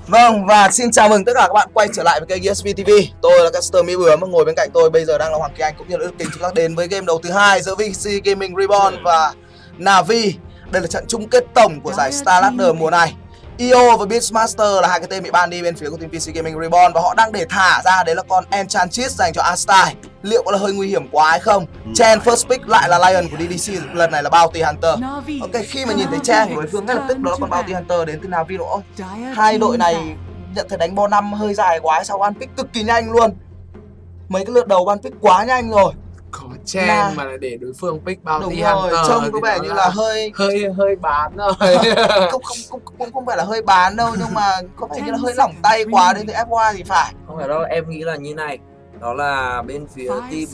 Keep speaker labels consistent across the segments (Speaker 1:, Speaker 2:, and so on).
Speaker 1: Vâng, và xin chào mừng tất cả các bạn quay trở lại với kênh ESV TV. Tôi là Caster Mỹ Bướm, ngồi bên cạnh tôi bây giờ đang là Hoàng Kỳ Anh cũng như là Đức Kính. Chúng ta đến với game đấu thứ hai giữa VC Gaming Reborn và Na'Vi. Đây là trận chung kết tổng của giải Star Ladder mùa này. EO và Beastmaster là hai cái tên bị ban đi bên phía của team VC Gaming Reborn, và họ đang để thả ra đấy là con Enchantress dành cho Astyle. Liệu có là hơi nguy hiểm quá hay không? Chen first pick lại là Lion của DDC, lần này là Bounty Hunter. Ok, khi mà nhìn thấy Chen của đối phương ngay lập tức đó là con Bounty Hunter đến từ Na'Vi nữa. Hai đội này nhận thấy đánh bo 5 hơi dài quá, sau ban pick cực kỳ nhanh luôn. Mấy cái lượt đầu ban pick quá nhanh rồi.
Speaker 2: Có Chen mà lại để đối phương pick Bounty Hunter
Speaker 1: trông có vẻ như là
Speaker 2: hơi bán rồi.
Speaker 1: không phải là hơi bán đâu, nhưng mà có vẻ như là hơi lỏng tay quá đến từ FY thì phải.
Speaker 3: Không phải đâu, em nghĩ là như này. Đó là bên phía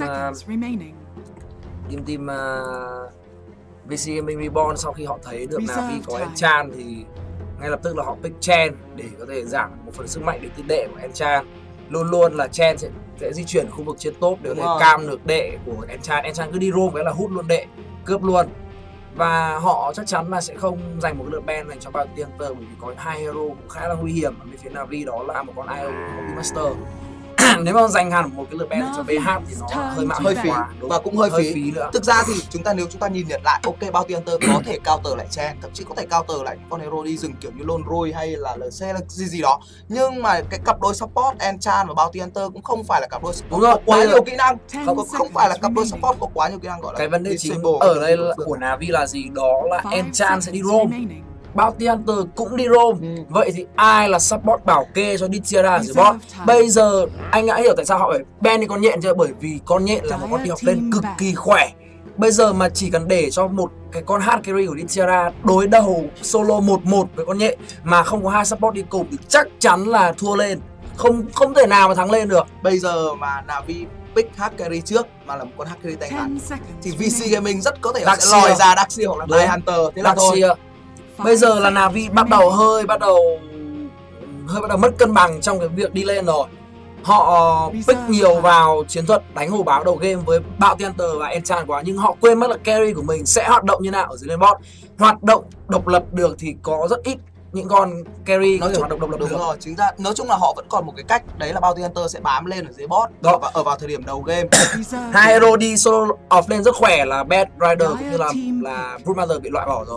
Speaker 3: team VC Gaming Reborn sau khi họ thấy được Na'Vi có Enchant thì ngay lập tức là họ pick Chen để có thể giảm một phần sức mạnh đến từ đệ của Enchant. Luôn luôn là Chen sẽ di chuyển khu vực trên top để có thể cam được đệ của Enchant. Enchant cứ đi roam cái là hút luôn đệ, cướp luôn. Và họ chắc chắn là sẽ không dành một lượt ban dành cho Bounty Hunter, bởi vì có hai hero cũng khá là nguy hiểm ở bên phía Na'Vi, đó là một con IO của Beastmaster. Nếu mà dành hẳn một cái lượt ban cho VH thì nó hơi mạo
Speaker 1: hơi phí và cũng hơi phí
Speaker 3: nữa.
Speaker 1: Thực ra thì nếu chúng ta nhìn nhận lại, ok, Bounty Hunter có thể counter lại Chen, thậm chí có thể counter lại những con hero đi rừng kiểu như Lone Roy hay là LC hay là gì đó. Nhưng mà cái cặp đôi support Enchant và Bounty Hunter cũng không phải là cặp đôi support có quá nhiều kỹ năng, không phải là cặp đôi support có quá nhiều kỹ năng, gọi là
Speaker 3: cái vấn đề chính ở đây của Na'Vi là gì? Đó là Enchant sẽ đi roam, Bounty Hunter cũng đi roam. Vậy thì ai là support bảo kê cho Dithira dưới bot? Bây giờ anh đã hiểu tại sao họ phải ban đi con nhện chưa? Bởi vì con nhện là một con đi học lên cực kỳ khỏe. Bây giờ mà chỉ cần để cho một cái con hard carry của Dithira đối đầu solo 1-1 với con nhện mà không có hai support đi cùng thì chắc chắn là thua lên. Không thể nào mà thắng lên được.
Speaker 1: Bây giờ mà Na'Vi pick hard carry trước mà là một con hard carry tay ngắn thì VC Gaming rất có thể sẽ lòi ra Darkseer hoặc là Night Hunter. Thế là thôi.
Speaker 3: Bây giờ là Na'Vi bắt đầu mất cân bằng trong cái việc đi lên rồi. Họ pick nhiều vào chiến thuật đánh hồi báo đầu game với Bounty Hunter và Enchant quá, nhưng họ quên mất là carry của mình sẽ hoạt động như nào ở dưới lane bot. Hoạt động độc lập được thì có rất ít những con carry có thể hoạt động độc lập được.
Speaker 1: Đúng rồi, chính ra nói chung là họ vẫn còn một cái cách, đấy là Bounty Hunter sẽ bám lên ở dưới bot đó, và ở vào thời điểm đầu game.
Speaker 3: Hai hero đi solo off lane rất khỏe là Bad Rider cũng như là Broodmother bị loại bỏ rồi.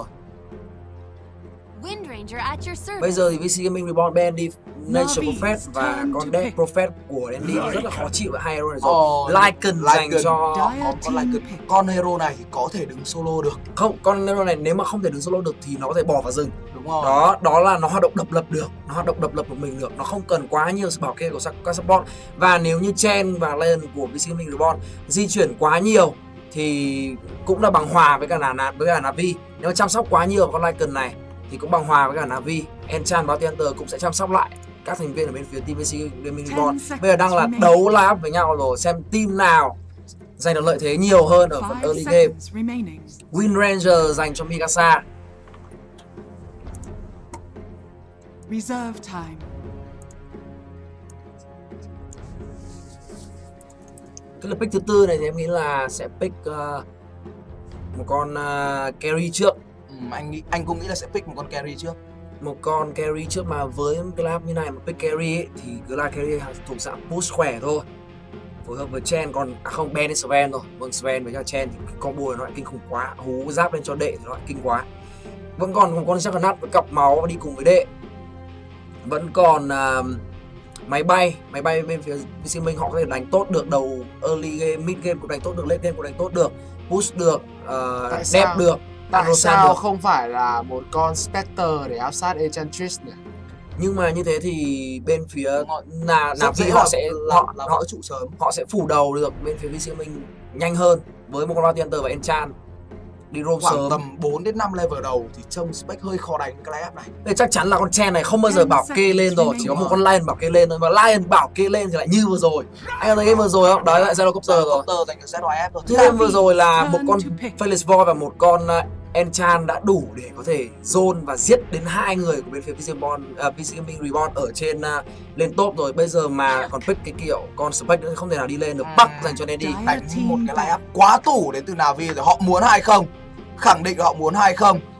Speaker 3: Bây giờ thì VC Gaming Reborn ban đi Nature Prophet và con Death Prophet của Dandy rất là khó chịu với hai hero này rồi. Lycan dành cho
Speaker 1: con Lycan. Con hero này thì có thể đứng solo được.
Speaker 3: Không, con hero này nếu mà không thể đứng solo được thì nó có thể bỏ vào rừng.
Speaker 1: Đúng rồi.
Speaker 3: Đó là nó hoạt động độc lập được, nó hoạt động độc lập của mình được, nó không cần quá nhiều sự bảo kê của các support. Và nếu như Chen và Lion của VC Gaming Reborn di chuyển quá nhiều thì cũng là bằng hòa với cả Na'Vi. Nếu mà chăm sóc quá nhiều con Lycan này thì cũng bằng hòa với cả Na'Vi. Enchant, Bounty Hunter cũng sẽ chăm sóc lại các thành viên ở bên phía team VC Gaming Reborn. Bây giờ đang là đấu lap với nhau rồi, xem team nào giành được lợi thế nhiều hơn ở phần early game. Wind Ranger dành cho Mikasa. Cái là pick thứ tư này thì em nghĩ là sẽ pick một con carry trước.
Speaker 1: Anh cũng nghĩ là sẽ pick một con carry trước.
Speaker 3: Một con carry trước mà với cái lap như này mà pick carry ấy, thì cứ là carry thuộc dạng push khỏe thôi, phối hợp với Chen. Còn không, Ben đến Sven rồi. Vâng, Sven với cả Chen thì combo nó lại kinh khủng quá, hú giáp lên cho đệ thì nó lại kinh quá. Vẫn còn một con Juggernaut với cặp máu đi cùng với đệ. Vẫn còn máy bay bên phía VC Minh, họ có thể đánh tốt được đầu early game, mid game cũng đánh tốt được, late game cũng đánh tốt được, push được, dép được.
Speaker 2: Tại sao không phải là một con Spectre để áp sát Enchantress nhỉ?
Speaker 3: Nhưng mà như thế thì bên phía Na'Vi họ
Speaker 1: trụ sớm,
Speaker 3: họ sẽ phủ đầu được bên phía VC Minh nhanh hơn với một con Bounty Hunter và Enchant đi roam sớm.
Speaker 1: Tầm 4 đến 5 level đầu thì trông spec hơi khó đánh cái line up này.
Speaker 3: Đây chắc chắn là con Chen này không bao giờ bảo kê lên rồi, chỉ có một con Lion bảo kê lên thôi, và Lion bảo kê lên thì lại như vừa rồi. Anh thấy game vừa rồi không? Đấy lại Zerocopter rồi.
Speaker 1: Dành cho ZYF rồi.
Speaker 3: Game vừa rồi là một con Felix Void và một con Enchant đã đủ để có thể zone và giết đến hai người của bên phía VC Gaming Reborn ở trên lên top rồi. Bây giờ mà còn pick cái kiểu con Spec không thể nào đi lên được. Bắc dành cho Dandy.
Speaker 1: Đánh một cái line up quá tủ đến từ Na'Vi rồi. Họ muốn hay không? Khẳng định họ muốn hay không?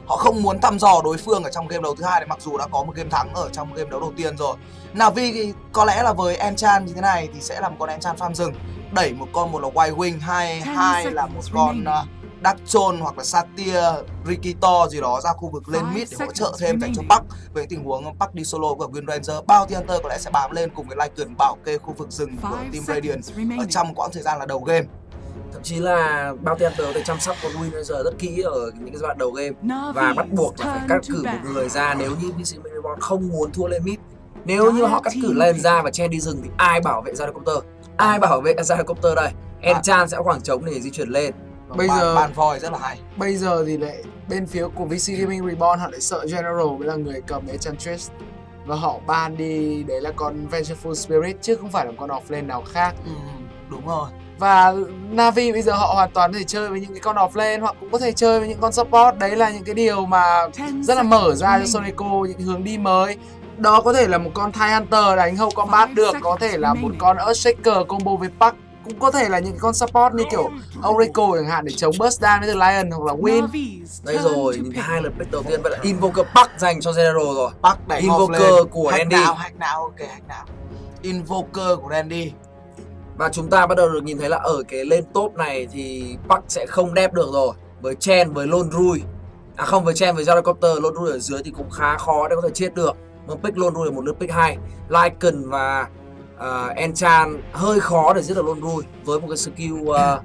Speaker 1: Họ không muốn thăm dò đối phương ở trong game đấu thứ hai này, mặc dù đã có một game thắng ở trong game đấu đầu tiên rồi. Na'Vi thì có lẽ là với Enchant như thế này thì sẽ là một con Enchant farm rừng, đẩy một con, một là White Wing, hai là một con Dark Throne hoặc là Satyr, Rikito gì đó ra khu vực lên mid để hỗ trợ thêm dành cho Park với tình huống Park đi solo của Wind Ranger. Bounty Hunter có lẽ sẽ bám lên cùng với Lycan bảo kê khu vực rừng của team Radiant ở trong quãng thời gian là đầu game.
Speaker 3: Thậm chí là Bounty Hunter để chăm sóc con Wind Ranger rất kỹ ở những cái giai đoạn đầu game, và bắt buộc là phải cắt cử một người ra nếu như VC Gaming Reborn không muốn thua lên mid. Nếu như họ cắt cử lên ra và Chen đi rừng thì ai bảo vệ Gyrocopter? Ai bảo vệ Gyrocopter đây? Enchant sẽ có khoảng trống để di chuyển lên.
Speaker 2: Bây giờ
Speaker 1: bàn voi rất là hay.
Speaker 2: Bây giờ thì lại bên phía của VC Gaming Reborn họ lại sợ General mới là người cầm Enchantress, và họ ban đi đấy là con Vengeful Spirit chứ không phải là con offlane nào khác.
Speaker 1: Đúng rồi.
Speaker 2: Và Na'Vi bây giờ họ hoàn toàn có thể chơi với những cái con offlane, hoặc cũng có thể chơi với những con support. Đấy là những cái điều mà rất là mở ra cho Sonico những hướng đi mới. Đó có thể là một con Tie Hunter đánh hậu combat được, có thể là một con Earthshaker combo với Park, cũng có thể là những con support như kiểu Oracle chẳng hạn để chống burst down với The Lion hoặc là Win.
Speaker 3: Đây rồi, những hai lần pick đầu tiên vậy là Invoker Park dành cho General rồi.
Speaker 1: Park đẩy
Speaker 3: Invoker của Randy.
Speaker 1: Hack nào, ok, hack nào. Invoker của Randy.
Speaker 3: Và chúng ta bắt đầu được nhìn thấy là ở cái lên top này thì Park sẽ không đép được rồi. Với Chen, với Lone Rui. À không, với Chen, với Gyrocopter, Lone Rui ở dưới thì cũng khá khó để có thể chết được. Mà pick Lone Rui là một lượt pick hay. Lycan và Enchant hơi khó để giết được Lone Rui. Với một cái skill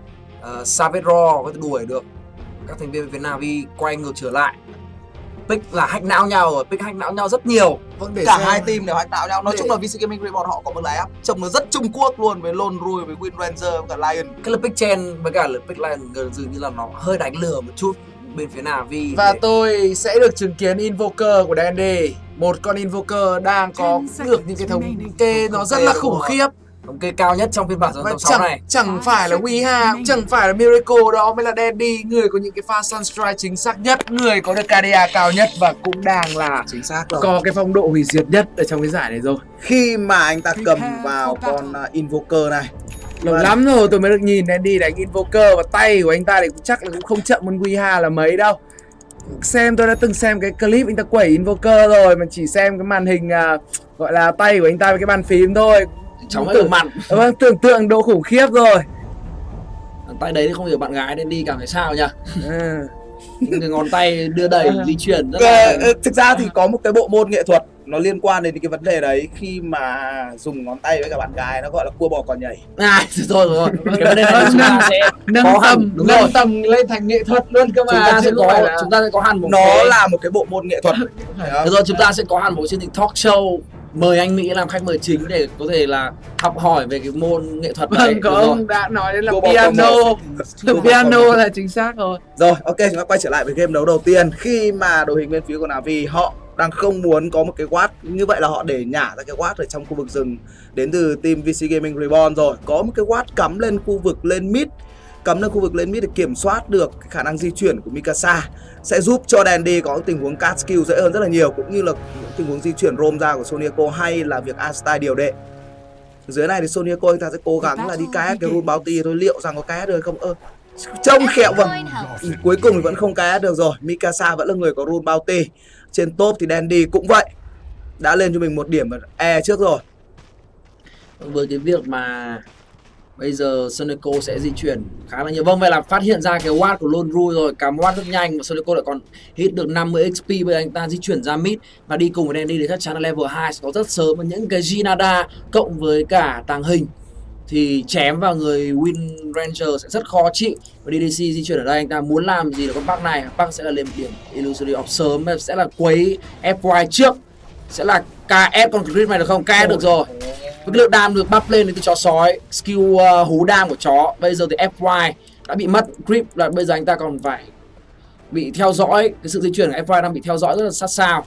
Speaker 3: Savage Raw có thể đuổi được các thành viên phía Na'Vi quay ngược trở lại. Pick là hack não nhau rồi, pick hack não nhau rất nhiều.
Speaker 1: Vâng, cả hai team đều hack não nhau. Nói chung là VC Gaming Reborn họ có một line up trông nó rất Trung Quốc luôn, với Lone Rui, với Wind Ranger và cả Lion.
Speaker 3: Cái lượt pick Chen với cả lượt pick Lion gần dường như là nó hơi đánh lừa một chút bên phía Na'Vi.
Speaker 2: Và tôi sẽ được chứng kiến Invoker của Dandy. Một con Invoker đang có được những cái thống kê nó rất là khủng khiếp.
Speaker 3: Thống kê cao nhất trong phiên bản
Speaker 2: Và
Speaker 3: top 6 này.
Speaker 2: Chẳng phải là Weeha, cũng chẳng phải là Miracle, đó mới là Dandy, người có những cái pha Sunstrike chính xác nhất, người có được KDA cao nhất và cũng đang là
Speaker 1: chính xác rồi,
Speaker 2: có cái phong độ hủy diệt nhất ở trong cái giải này rồi.
Speaker 1: Khi mà anh ta cầm vào con Invoker này,
Speaker 2: lâu lắm rồi tôi mới được nhìn Dandy đánh Invoker, và tay của anh ta thì cũng chắc là cũng không chậm hơn Weeha là mấy đâu. Tôi đã từng xem cái clip anh ta quẩy Invoker rồi, mà chỉ xem cái màn hình gọi là tay của anh ta với cái bàn phím thôi.
Speaker 3: Chóng hết mặn.
Speaker 2: Vâng, tưởng tượng độ khủng khiếp rồi.
Speaker 3: Tay đấy thì không hiểu bạn gái nên đi cảm thấy sao nhỉ? Những cái ngón tay đưa đẩy di chuyển rất là...
Speaker 1: Thực ra thì có một cái bộ môn nghệ thuật nó liên quan đến cái vấn đề đấy, khi mà dùng ngón tay với cả bạn gái, nó gọi là cua bò cò nhảy.
Speaker 3: Rồi. Cái vấn đề này chúng ta sẽ
Speaker 2: nâng tầm lên thành nghệ thuật luôn cơ mà.
Speaker 3: Chúng ta sẽ có hẳn một
Speaker 1: nó là một cái bộ môn nghệ thuật.
Speaker 3: Rồi chúng ta sẽ có hẳn một chương trình talk show, mời anh Mỹ làm khách mời chính để có thể là học hỏi về cái môn nghệ thuật này.
Speaker 2: Vâng, có ông đã nói đến là piano. Piano là chính xác rồi.
Speaker 1: Rồi, ok, chúng ta quay trở lại với game đấu đầu tiên. Khi mà đội hình bên phía của Na'Vi họ đang không muốn có một cái ward, như vậy là họ để nhả ra cái ward ở trong khu vực rừng đến từ team VC Gaming Reborn rồi. Có một cái ward cắm lên khu vực lên mid, để kiểm soát được khả năng di chuyển của Mikasa, sẽ giúp cho Dandy có tình huống cast skill dễ hơn rất là nhiều, cũng như là tình huống di chuyển roam ra của Soniaco, hay là việc Asta điều đệ. Dưới này thì Soniaco anh ta sẽ cố gắng là đi KS cái rune bounty thôi, liệu rằng có KS được không? Trông khéo, vâng, cuối cùng thì vẫn không KS được rồi. Mikasa vẫn là người có rune bounty. Trên top thì Dandy cũng vậy, đã lên cho mình một điểm E trước rồi.
Speaker 3: Với cái việc mà bây giờ Sonico sẽ di chuyển khá là nhiều. Vâng, vậy là phát hiện ra cái ward của Lone Rui rồi, cắm ward rất nhanh và Sonico lại còn hit được 50 XP. Bây giờ anh ta di chuyển ra mid và đi cùng với Dandy để chắc chắn là level 2 sẽ có rất sớm. Và những cái Ginada cộng với cả tàng hình thì chém vào người Wind Ranger sẽ rất khó chịu. Và DDC di chuyển ở đây, anh ta muốn làm gì là con Park này. Park sẽ là lên điểm Illusory of sớm, sẽ là quấy FY trước, sẽ là KS con Grid này được không? KS được rồi. Với lượng đam được buff lên từ chó sói, skill hú đam của chó. Bây giờ thì FY đã bị mất grip, là bây giờ anh ta còn phải bị theo dõi. Cái sự di chuyển của FY đang bị theo dõi rất là sát sao.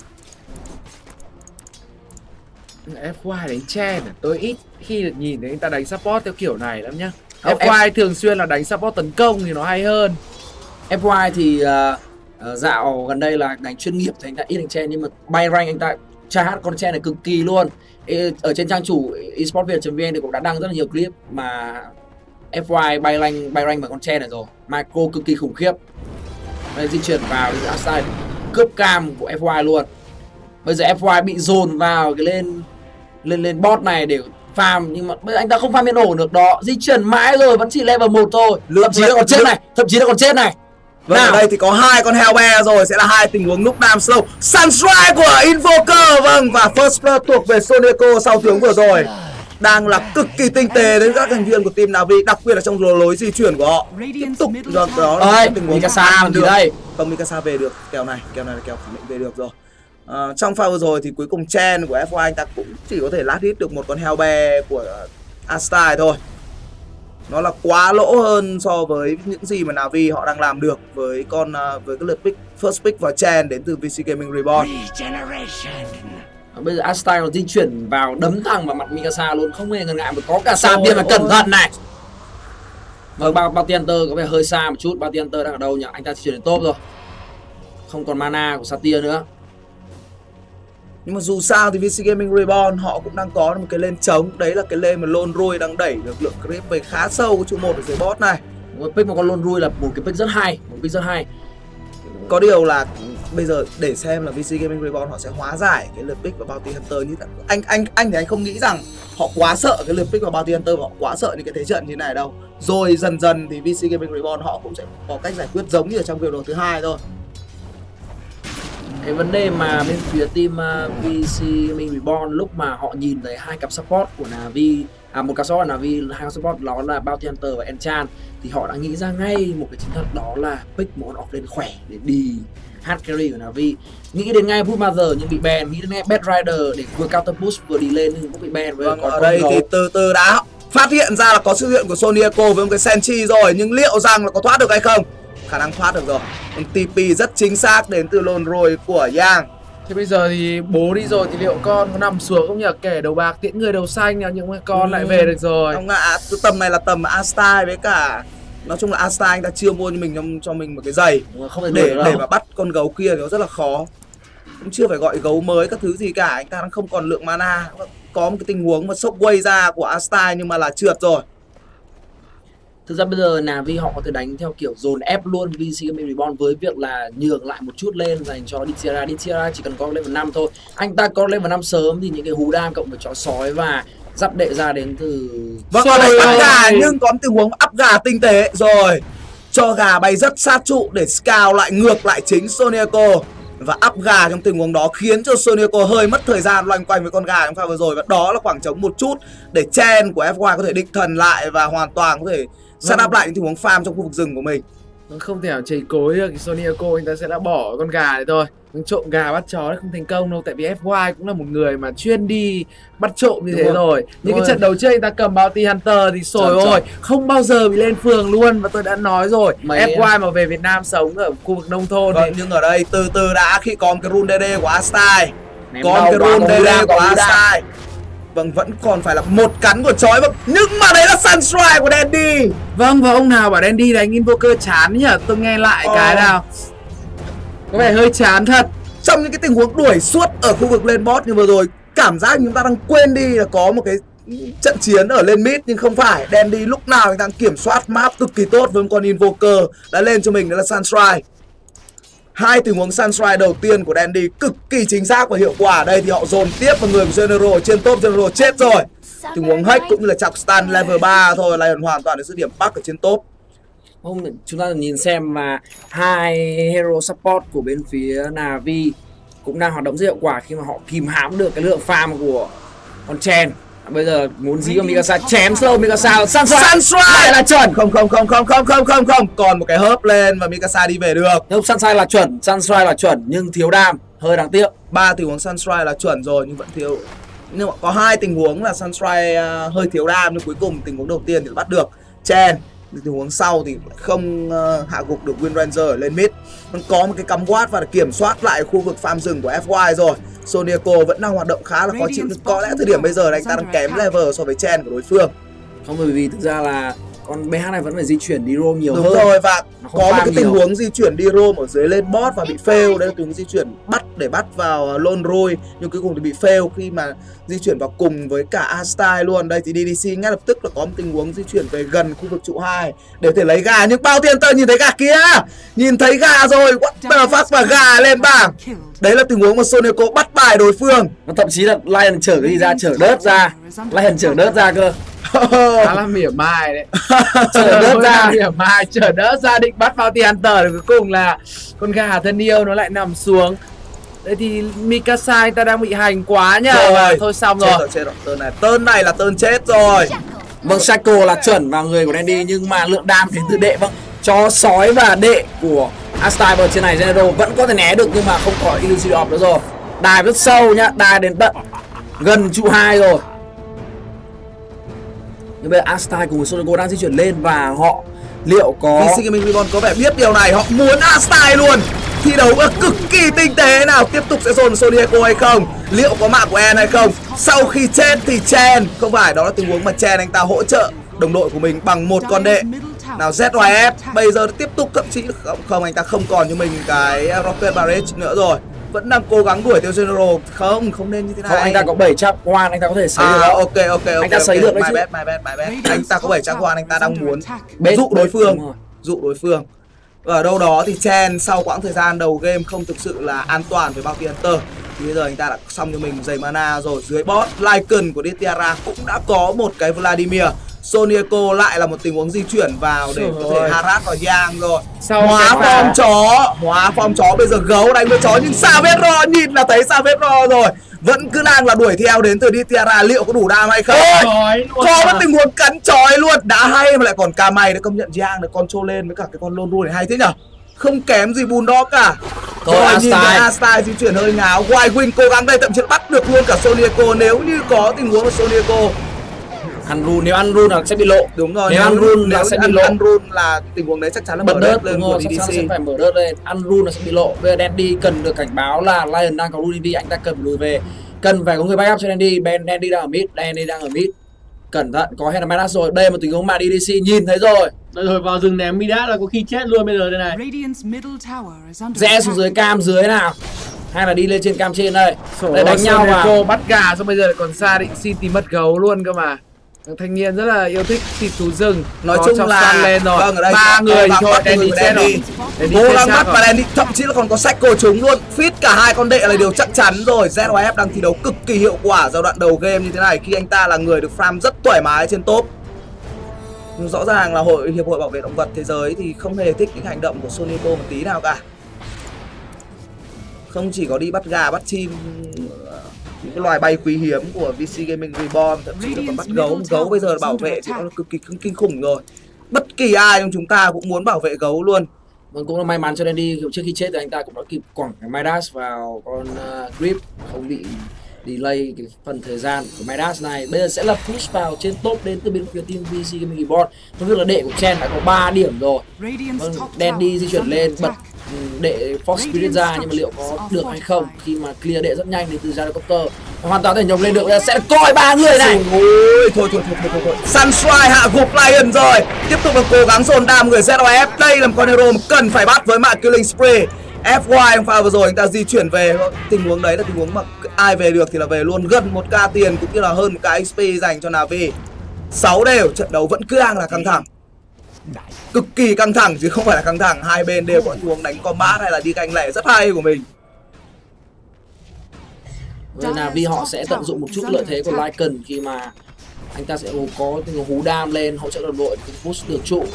Speaker 2: FY đánh Chen tôi ít khi được nhìn thấy anh ta đánh support theo kiểu này lắm nhá. FY thường xuyên là đánh support tấn công thì nó hay hơn.
Speaker 3: FY thì dạo gần đây là đánh chuyên nghiệp thì anh ta ít đánh Chen, nhưng mà bay rank anh ta try hát con Chen này cực kỳ luôn. Ở trên trang chủ esportviet.vn thì cũng đã đăng rất là nhiều clip mà FY bay rank bằng con Chen này rồi. Micro cực kỳ khủng khiếp. Đây di chuyển vào thì Astai cướp cam của FY luôn. Bây giờ FY bị dồn vào cái lên bot này để farm, nhưng mà bây giờ anh ta không farm yên ổn được đó, di chuyển mãi rồi vẫn chỉ level 1 thôi, thậm chí là còn chết này, thậm chí là còn chết này.
Speaker 1: Vâng, ở đây thì có 2 con Hellbear rồi, sẽ là 2 tình huống lúc nam slow. Sunstrike của Invoker, vâng, và First Blood thuộc về Sonico sau tiếng vừa rồi. Đang là cực kỳ tinh tế đến các thành viên của team Na'Vi, đặc biệt là trong lối di chuyển của họ. Tiếp tục vâng, đó là tình huống
Speaker 3: Mikasa làm gì đây?
Speaker 1: Không, Mikasa về được, kèo này là kèo khẳng định về được rồi. Trong pha vừa rồi thì cuối cùng Chen của FY anh ta cũng chỉ có thể lát hit được một con Hellbear của Astai thôi. Nó là quá lỗ hơn so với những gì mà Na'Vi họ đang làm được với với cái lượt pick first pick vào Chen đến từ VC Gaming Reborn.
Speaker 3: Bây giờ Astai nó di chuyển vào đấm thẳng vào mặt Mikasa luôn, không hề ngần ngại, mà có cả Sam Tiên mà cẩn thận này. Vâng, Bounty Hunter có vẻ hơi xa một chút. Bounty Hunter đang ở đâu nhỉ? Anh ta di chuyển đến top rồi, không còn mana của Satia nữa.
Speaker 1: Nhưng mà dù sao thì VC Gaming Reborn họ cũng đang có một cái lane trống. Đấy là cái lane mà Lone Rui đang đẩy được lượng creep về khá sâu của trụ 1 ở dưới bot này.
Speaker 3: Pick một con Lone Rui là một cái pick rất hay, một pick rất hay.
Speaker 1: Có điều là bây giờ để xem là VC Gaming Reborn họ sẽ hóa giải cái lượt pick và Bounty Hunter như thế. Anh thì anh không nghĩ rằng họ quá sợ cái lượt pick và Bounty Hunter, và họ quá sợ những cái thế trận như này đâu. Rồi dần dần thì VC Gaming Reborn họ cũng sẽ có cách giải quyết giống như ở trong video đầu thứ 2 thôi.
Speaker 3: Cái vấn đề mà bên phía team VC Gaming Reborn lúc mà họ nhìn thấy 2 cặp support của Na'Vi, một cặp support của Na'Vi, 2 cặp support đó là Bounty Hunter và Enchant, thì họ đã nghĩ ra ngay một cái chiến thuật, đó là pick một con offlane khỏe để đi hard carry của Na'Vi. Nghĩ đến ngay Bootmother nhưng bị ban, nghĩ đến ngay Bad Rider để vừa counter push vừa đi lên nhưng cũng bị ban.
Speaker 1: Vâng, ở đây thì từ từ đã phát hiện ra là có sự hiện của Sony Echo với một cái Senchi rồi, nhưng liệu rằng là có thoát được hay không? Khả năng thoát được rồi. TP rất chính xác đến từ Lone Rui của Yang.
Speaker 2: Thế bây giờ thì bố đi rồi thì liệu con có nằm xuống không nhỉ? Kẻ đầu bạc tiễn người đầu xanh, nhưng mà con lại về được rồi.
Speaker 1: Không ạ, tầm này là tầm Astai với cả, nói chung là Astai anh ta chưa mua cho mình một cái giày
Speaker 3: không
Speaker 1: để mà bắt con gấu kia thì nó rất là khó. Cũng chưa phải gọi gấu mới các thứ gì cả, anh ta đang không còn lượng mana. Có một cái tình huống mà shockwave ra của Astai nhưng mà là trượt rồi.
Speaker 3: Thực ra bây giờ Na'Vi họ có thể đánh theo kiểu dồn ép luôn VC Gaming Reborn với việc là nhường lại một chút lên dành cho Ditiara. Ditiara chỉ cần có level 5 thôi. Anh ta có level 5 sớm thì những cái hú đam cộng với chó sói và giáp đệ ra đến từ...
Speaker 1: Vâng, ở đây áp gà nhưng có một tình huống áp gà tinh tế rồi. Cho gà bay rất sát trụ để scout lại ngược lại chính Soniaco. Và áp gà trong tình huống đó khiến cho Soniaco hơi mất thời gian loanh quanh với con gà trong pha vừa rồi. Và đó là khoảng trống một chút để Chen của FY có thể định thần lại và hoàn toàn có thể set up lại những tình huống farm trong khu vực rừng của mình.
Speaker 2: Không thể nào chảy cối được, cái Sony Echo anh ta sẽ đã bỏ con gà này thôi. Trộm gà bắt chó không thành công đâu, tại vì FY cũng là một người mà chuyên đi bắt trộm như thế rồi. Những cái trận đầu trước anh ta cầm Bounty Hunter thì sồi ôi, không bao giờ bị lên phường luôn. Và tôi đã nói rồi, FY mà về Việt Nam sống ở khu vực nông thôn
Speaker 1: thì... Nhưng ở đây từ từ đã, khi còn cái rune DD của Astai, còn cái rune DD của Astai, vâng, vẫn còn phải là một cắn của chói. Nhưng mà đấy là Sunstrike của Dandy.
Speaker 2: Vâng, và ông nào bảo Dandy đánh Invoker chán nhỉ? Tôi nghe lại cái nào có vẻ hơi chán thật.
Speaker 1: Trong những cái tình huống đuổi suốt ở khu vực lên bot như vừa rồi, cảm giác chúng ta đang quên đi là có một cái trận chiến ở lên mid. Nhưng không phải, Dandy lúc nào anh đang kiểm soát map cực kỳ tốt với một con Invoker đã lên cho mình, đó là Sunstrike. 2 tình huống Sunstrike đầu tiên của Dandy cực kỳ chính xác và hiệu quả. Đây thì họ dồn tiếp vào người của General trên top. General chết rồi. Tình huống hack cũng như là chọc stun level 3 thôi là hoàn toàn là sự điểm bắc ở trên top.
Speaker 3: Chúng ta nhìn xem mà 2 hero support của bên phía Na'Vi cũng đang hoạt động rất hiệu quả khi mà họ kìm hãm được cái lượng farm của con Chen. Bây giờ muốn dí vào Mikasa, chém slow Mikasa, Sunstrike lại là chuẩn.
Speaker 1: Không, còn một cái hớp lên và Mikasa đi về được.
Speaker 3: Nhưng Sunstrike là chuẩn nhưng thiếu đam, hơi đáng tiếc.
Speaker 1: 3 tình huống Sunstrike là chuẩn rồi nhưng vẫn thiếu. Nhưng mà có 2 tình huống là Sunstrike hơi thiếu đam, nhưng cuối cùng tình huống đầu tiên thì bắt được Chen. Tình huống sau thì không hạ gục được Wind Ranger ở lên mid. Nó có một cái cắm quát và kiểm soát lại khu vực farm rừng của FY rồi. Soniaco vẫn đang hoạt động khá là khó chịu. Có lẽ thời điểm bây giờ anh ta đang kém level so với Chen của đối phương.
Speaker 3: Không, bởi vì thực ra là Còn BH này vẫn phải di chuyển đi roam nhiều
Speaker 1: đúng
Speaker 3: hơn.
Speaker 1: rồi, và
Speaker 3: Nó không
Speaker 1: có một
Speaker 3: farm
Speaker 1: cái tình
Speaker 3: nhiều.
Speaker 1: huống di chuyển đi roam ở dưới lên bot và bị fail. Đây là tình huống di chuyển để bắt vào lone roi, nhưng cuối cùng thì bị fail khi mà di chuyển vào cùng với cả A-Style luôn. Đây thì DDC ngay lập tức là có một tình huống di chuyển về gần khu vực trụ 2 để có thể lấy gà, nhưng bao tiền tơ nhìn thấy gà kia, nhìn thấy gà rồi, what the fuck, và gà lên bảng. Đấy là tình huống mà Soneco bắt bài đối phương.
Speaker 3: Nó thậm chí là Lion chở cái gì ra, chở đớt ra. Lion chở đớt ra cơ.
Speaker 2: Khá là mỉa mai đấy.
Speaker 3: Chở đớt ra.
Speaker 2: Mỉa mai, chở đớt ra định bắt Bounty Hunter, rồi cuối cùng là con gà thân yêu nó lại nằm xuống. Đấy thì Mikasa ta đang bị hành quá nhá. Thôi xong rồi.
Speaker 1: Chết rồi. Tơn này là tơn chết rồi.
Speaker 3: Vâng, Shaco là chuẩn vào người của Dandy, nhưng mà lượng đam đến từ đệ, vâng, chó sói và đệ của A-Style trên này General vẫn có thể né được, nhưng mà không có Illusion Orb nữa rồi. Đài rất sâu nhá, đài đến tận gần trụ 2 rồi. Nhưng bây giờ A-Style cùng với Soneco đang di chuyển lên và họ liệu có
Speaker 1: VC Gaming Reborn có vẻ biết điều này, họ muốn A-Style luôn. Thi đấu cực kỳ tinh tế nào, tiếp tục sẽ dồn Soneco hay không, liệu có mạng của En hay không. Sau khi chết thì Chen, không phải, đó là tình huống mà Chen anh ta hỗ trợ đồng đội của mình bằng một con đệ. Nào ZYF bây giờ tiếp tục, thậm chí không, anh ta không còn cho mình cái Rocket Barrage nữa rồi, vẫn đang cố gắng đuổi theo General. Không nên như thế này.
Speaker 3: Không, anh ta có 7 trap one, anh ta có thể sấy được.
Speaker 1: Ok.
Speaker 3: Anh ta sấy được đấy chứ.
Speaker 1: My bad. Anh ta có 7 trap one, anh ta đang muốn dụ đối phương. Ở đâu đó thì Chen sau quãng thời gian đầu game không thực sự là an toàn với Bounty Hunter, thì bây giờ anh ta đã xong cho mình dày mana rồi. Dưới bot Lycan của Detiara cũng đã có một cái Vladimir. Soneco lại là một tình huống di chuyển vào để có thể harass vào Yang rồi. Hóa form chó, bây giờ gấu đánh với chó, nhưng Savage nhìn là thấy Savage rồi, vẫn cứ đang là đuổi theo đến từ Detiara, liệu có đủ đam hay không? Có một tình huống cắn chói luôn, đã hay mà lại còn ca mày để công nhận Yang được control lên với cả cái con lone rule này hay thế nhở, không kém gì Bulldog cả. Rồi nhìn thấy A-Style di chuyển hơi ngáo, Wild Wing cố gắng đây, thậm chí bắt được luôn cả Soneco nếu như có tình huống của Soneco.
Speaker 3: Nếu ăn rune là sẽ bị lộ.
Speaker 1: Đúng rồi,
Speaker 3: nếu ăn rune là sẽ bị lộ.
Speaker 1: Ăn rune là tình huống đấy chắc chắn là
Speaker 3: bật đớt
Speaker 1: lên của DDC.
Speaker 3: Sẽ phải mở đớt lên, ăn rune là sẽ bị lộ. Bây giờ Dandy cần được cảnh báo là Lion đang có rune đi, anh ta cần lùi về, cần phải có người backup cho Dandy. Dandy đang ở mid, cẩn thận, có Hena Midas rồi. Đây là một tình huống mà DDC nhìn thấy rồi.
Speaker 4: Rồi vào rừng ném Midas là có khi chết luôn bây giờ đây này.
Speaker 3: Rẽ xuống dưới cam dưới nào, hay là đi lên trên cam trên đây. Để đánh nhau vào.
Speaker 2: Bắt gà xong bây giờ lại còn xa định xin tìm mất gấu luôn cơ mà. Thanh niên rất là yêu thích thịt thú rừng.
Speaker 1: Nói chung là
Speaker 2: lên rồi.
Speaker 1: Vâng, ở đây
Speaker 2: 3 người thì thôi, Dandy chết rồi.
Speaker 1: Cố gắng bắt và Dandy, thậm chí là còn có sách cô chúng luôn. Fit cả hai con đệ là điều chắc chắn rồi. ZYF đang thi đấu cực kỳ hiệu quả giai đoạn đầu game như thế này, khi anh ta là người được farm rất thoải mái trên top. Nhưng rõ ràng là Hiệp hội Bảo vệ Động vật Thế giới thì không hề thích những hành động của Soneco một tí nào cả. Không chỉ có đi bắt gà, bắt chim, những cái loài bay quý hiếm của VC Gaming Reborn, thậm chí là còn bắt gấu. Gấu bây giờ là bảo vệ thì nó cực kỳ kinh khủng rồi. Bất kỳ ai trong chúng ta cũng muốn bảo vệ gấu luôn.
Speaker 3: Vâng, cũng là may mắn cho Dandy, trước khi chết thì anh ta cũng đã kịp quẳng cái Midas vào con Grip, không bị delay cái phần thời gian của Midas này. Bây giờ sẽ là push vào trên top đến từ bên phía team VC Gaming Reborn. Tôi biết là đệ của Chen đã có 3 điểm rồi. Vâng, Dandy di chuyển lên bật đệ Fox Spirit ra, nhưng mà liệu có được hay không khi mà clear đệ rất nhanh đến từ Gyrocopter, hoàn toàn thể nhồng lên được. Sẽ coi 3 người này.
Speaker 1: Ôi, thôi. Sunstrike hạ gục Lion rồi. Tiếp tục là cố gắng dồn đam người ZYF. Đây là một con hero mà cần phải bắt với mạng Killing Spree. FY pha vừa rồi anh ta di chuyển về, tình huống đấy là tình huống mà ai về được thì là về luôn, gần 1k tiền cũng như là hơn 1k XP dành cho Na'Vi. 6 đều, trận đấu vẫn cứ đang là căng thẳng, cực kỳ căng thẳng chứ không phải là căng thẳng. Hai bên đều có tình huống đánh combat hay là đi canh lẻ rất hay của mình.
Speaker 3: Vậy là vì họ sẽ tận dụng một chút lợi thế của Lycan khi mà anh ta sẽ có tình huống hú đam lên hỗ trợ đồng đội push được trụ.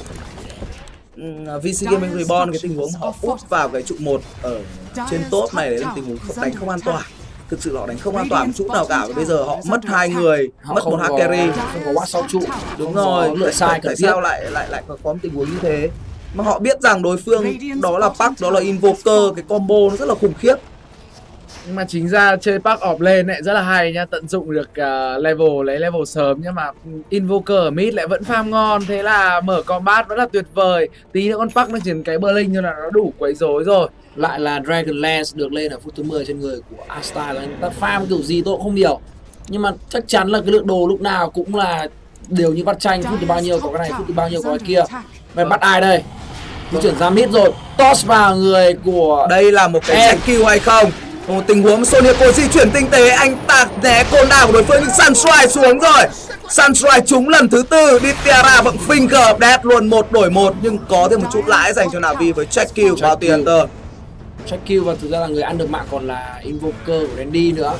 Speaker 1: VC Gaming Reborn, cái tình huống họ úp vào cái trụ 1 ở trên top này là tình huống đánh không an toàn. Thực sự họ đánh không an toàn một chút nào cả. Bây giờ họ mất 2 người, mất một hard carry,
Speaker 3: không có watch sau trụ.
Speaker 1: Đúng rồi,
Speaker 3: lựa sai
Speaker 1: tại sao lại có một tình huống như thế? Mà họ biết rằng đối phương đó là Park, đó là Invoker, cái combo nó rất là khủng khiếp.
Speaker 2: Nhưng mà chính ra chơi Park off lên lại rất là hay nha, tận dụng được lấy level sớm, nhưng mà Invoker ở mid lại vẫn farm ngon, thế là mở combat vẫn là tuyệt vời. Tí nữa con Park nó chuyển cái Blink cho là nó đủ quấy rối rồi.
Speaker 3: Lại là Dragon Lance được lên ở phút thứ 10 trên người của A-Style, là anh ta farm kiểu gì tôi cũng không hiểu. Nhưng mà chắc chắn là cái lượng đồ lúc nào cũng là đều như bắt tranh, phút từ bao nhiêu có cái này, phút từ bao nhiêu có cái kia. Vậy bắt ai đây? Di chuyển ra mid rồi, toss vào người của
Speaker 1: đây là một cái check kill hay không? Một tình huống Sonico di chuyển tinh tế, anh ta né côn đảo của đối phương nhưng Sunstrike xuống rồi. Sunstrike trúng lần thứ 4, Ditiara vẫn finger dead luôn, 1 đổi 1 nhưng có thêm một chút lãi dành cho Na'Vi với check kill của Bounty Hunter.
Speaker 3: Check kill và thực ra là người ăn được mạng còn là Invoker của Randy nữa.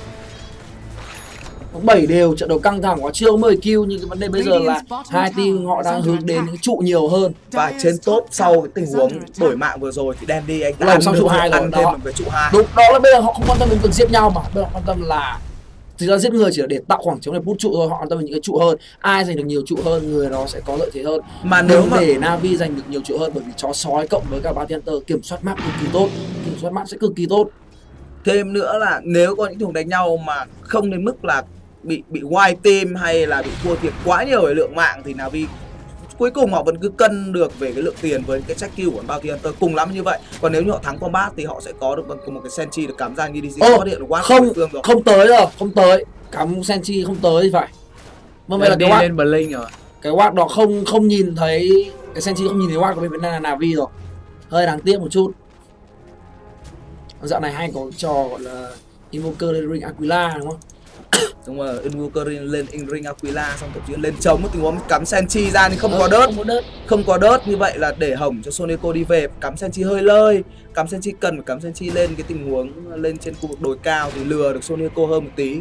Speaker 3: 7 đều, trận đấu căng thẳng quá, chưa có 10 kill nhưng cái vấn đề bây giờ là hai team họ đang hướng đến những trụ nhiều hơn.
Speaker 1: Và trên top sau cái tình huống đổi mạng vừa rồi thì Dandy anh ta
Speaker 3: làm xong trụ 2 rồi,
Speaker 1: ăn thêm một cái trụ 2.
Speaker 3: Đúng, đó là bây giờ họ không quan tâm đến việc giết nhau mà bây giờ quan tâm là thực ra giết người chỉ là để tạo khoảng trống để bút trụ thôi, họ quan tâm đến những cái trụ hơn, ai giành được nhiều trụ hơn người đó sẽ có lợi thế hơn.
Speaker 1: Mà nếu mà
Speaker 3: để Na'Vi giành được nhiều trụ hơn bởi vì chó sói cộng với cả Bounty Hunter kiểm soát map cực kỳ tốt, kiểm soát map sẽ cực kỳ tốt.
Speaker 1: Thêm nữa là nếu có những thùng đánh nhau mà không đến mức là bị white team hay là bị thua thiệt quá nhiều về lượng mạng thì Na'Vi cuối cùng họ vẫn cứ cân được về cái lượng tiền với cái check kill của Bounty Hunter cùng lắm như vậy. Còn nếu như họ thắng combat thì họ sẽ có được một cái Senchi được cắm ra như DC phát hiện được quá
Speaker 3: không tới rồi, không tới cắm Senchi không tới thì phải. Mà vậy là cái
Speaker 2: lên Blink rồi.
Speaker 3: Cái watt đó không nhìn thấy cái Senchi, không nhìn thấy watt của bên Việt Nam là Na'Vi rồi, hơi đáng tiếc một chút. Dạo này hay có trò gọi là Invoker lên ring Aquila đúng không?
Speaker 1: Đúng rồi, Invoker lên ring Aquila xong thậm chí lên chống một tình huống cắm Senchi ra nhưng không có đớt, như vậy là để hỏng cho Sonico đi về. Cắm Senchi hơi lơi, cắm Senchi cần phải cắm Senchi lên cái tình huống lên trên khu vực đồi cao thì lừa được Sonico hơn một tí.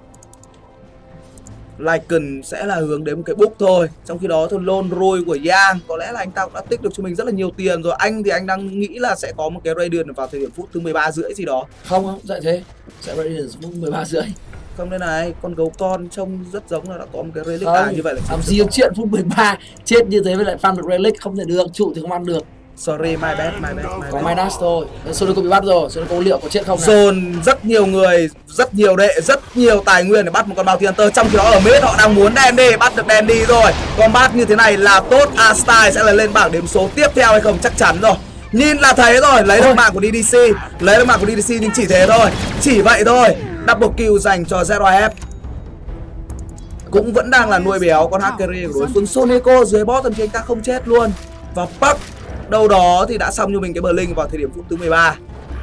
Speaker 1: Lycan sẽ là hướng đến một cái book thôi. Trong khi đó thì Lone Rui của Yang có lẽ là anh ta cũng đã tích được cho mình rất là nhiều tiền rồi. Anh thì anh đang nghĩ là sẽ có một cái Radiant vào thời điểm phút thứ 13 rưỡi gì đó.
Speaker 3: Không, dạy thế. Sẽ Radiant phút 13 rưỡi.
Speaker 1: Không, đây này, con gấu con trông rất giống là đã có một cái relic như vậy là
Speaker 3: làm gì có chuyện phút 13 chết như thế với lại farm được relic không thể được, trụ thì không ăn được.
Speaker 1: Sorry, my bad.
Speaker 3: Có minus thôi. Sonico bị bắt rồi, Sonico liệu có chết không nào?
Speaker 1: Dồn rất nhiều người, rất nhiều đệ, rất nhiều tài nguyên để bắt một con Bounty Hunter. Trong khi đó ở mid họ đang muốn Dandy, bắt được Dandy rồi. Combat như thế này là tốt, A-Style sẽ là lên bảng điểm số tiếp theo hay không chắc chắn rồi. Nhìn là thấy rồi, lấy được mạng của DDC, nhưng chỉ thế thôi, chỉ vậy thôi. Double kill dành cho ZYF. Cũng vẫn đang là nuôi béo con Hakeri của đối phương. Sonico dưới boss thậm chí anh ta không chết luôn. Và Park đâu đó thì đã xong cho mình cái Blink vào thời điểm phút thứ 13.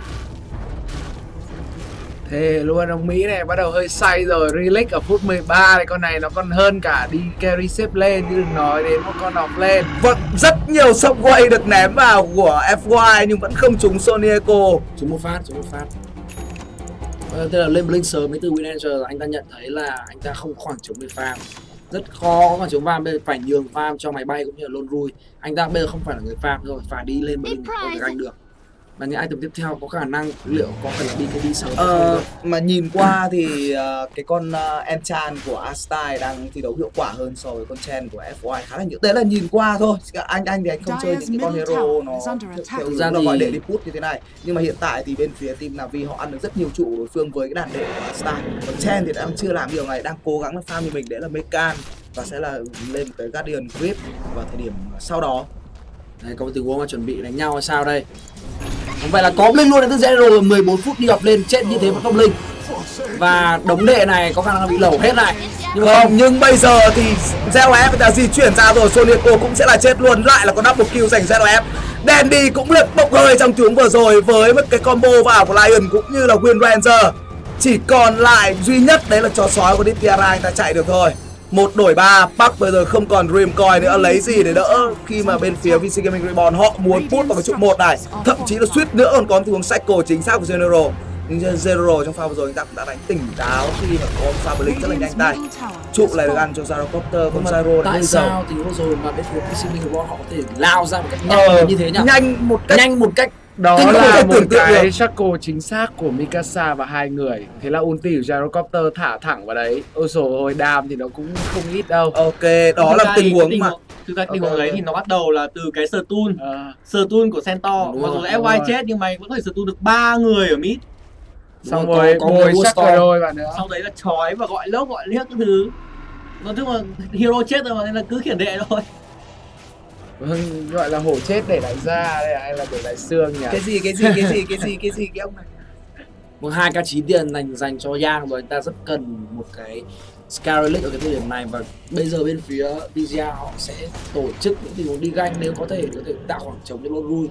Speaker 2: Thế luôn ông Mỹ này bắt đầu hơi say rồi. Relic ở phút 13 thì con này nó còn hơn cả đi carry xếp lên, chứ đừng nói đến một con off lane.
Speaker 1: Vâng, rất nhiều shockwave được ném vào của FY nhưng vẫn không trúng Sonico.
Speaker 3: Trúng một phát. Tức là lên Blink sớm với từ Winenter anh ta nhận thấy là anh ta không khoảng trống để farm, rất khó có khoảng trống farm, bây giờ phải nhường farm cho máy bay cũng như là Lone Rui. Anh ta bây giờ không phải là người farm rồi, phải đi lên Blink không thể ganh được. Và những item tiếp theo có khả năng liệu có phải là BKB sớm
Speaker 1: mà nhìn qua thì cái con Enchan của A-Style đang thi đấu hiệu quả hơn so với con Chen của FY khá là nhiều. Đấy là nhìn qua thôi. Anh thì anh không chơi những cái con hero nó thực ra nó gọi đệ đi put như thế này. Nhưng mà hiện tại thì bên phía team Na'Vi họ ăn được rất nhiều trụ đối phương với cái đàn đệ của A-Style. Còn Chen thì đang chưa làm điều này, đang cố gắng là farm như mình, đấy là Mekan và sẽ là lên một cái Guardian Grip vào thời điểm sau đó.
Speaker 3: Đây, có một tình huống mà chuẩn bị đánh nhau hay sao đây? Không phải là có Blink luôn đến từ Zero, 14 phút đi gặp lên chết như thế vẫn không Blink. Và đống đệ này có khả năng bị lẩu hết này.
Speaker 1: Nhưng bây giờ thì ZOF đã di chuyển ra rồi, Sonico cũng sẽ là chết luôn, lại là con double kill dành ZOF. Dandy cũng lực bốc hơi trong tiếng vừa rồi với một cái combo vào của Lion cũng như là Wind Ranger. Chỉ còn lại duy nhất đấy là chó sói của Ditiara, anh ta chạy được thôi. 1 đổi 3, Park bây giờ không còn Dream Coin nữa, lấy gì để đỡ khi mà bên phía VC Gaming Reborn họ muốn put vào cái trụ 1 này. Thậm chí là suýt nữa còn có tình huống cycle chính xác của General. Nhưng General trong pha vừa rồi anh ta cũng đã đánh tỉnh táo khi mà có pha Blink rất là nhanh tay. Trụ lại được ăn cho Gyrocopter, con Gyro
Speaker 3: tại sao tình huống rồi mà bên phía VC Gaming Reborn họ có thể lao ra một cách nhanh như thế nhỉ? Nhanh một cách
Speaker 2: đó là một cái shackle chính xác của Mikasa và hai người. Thế là ulti của Gyrocopter thả thẳng vào đấy. Ôi dồi ôi, đam thì nó cũng không ít đâu.
Speaker 1: Ok, đó là tình huống mà
Speaker 4: thực ra tình huống ấy thì nó bắt đầu là từ cái stun của Centaur. Mặc dù FY chết nhưng mày vẫn có thể stun được 3 người ở mid.
Speaker 2: Xong rồi bồi shackle đôi vào nữa.
Speaker 4: Sau đấy là chói và gọi lốc gọi liếc các thứ. Nói chung là hero chết rồi mà nên là cứ khiển đệ thôi.
Speaker 2: Gọi là hổ chết để lại da đây hay là để lại xương nhỉ?
Speaker 1: Cái gì cái ông này?
Speaker 3: một 2k9 tiền dành cho Yang rồi, anh ta rất cần một cái Sky Relic ở cái thời điểm này. Và bây giờ bên phía VGA họ sẽ tổ chức những tình huống đi ganh nếu có thể tạo khoảng trống cho Lodrui.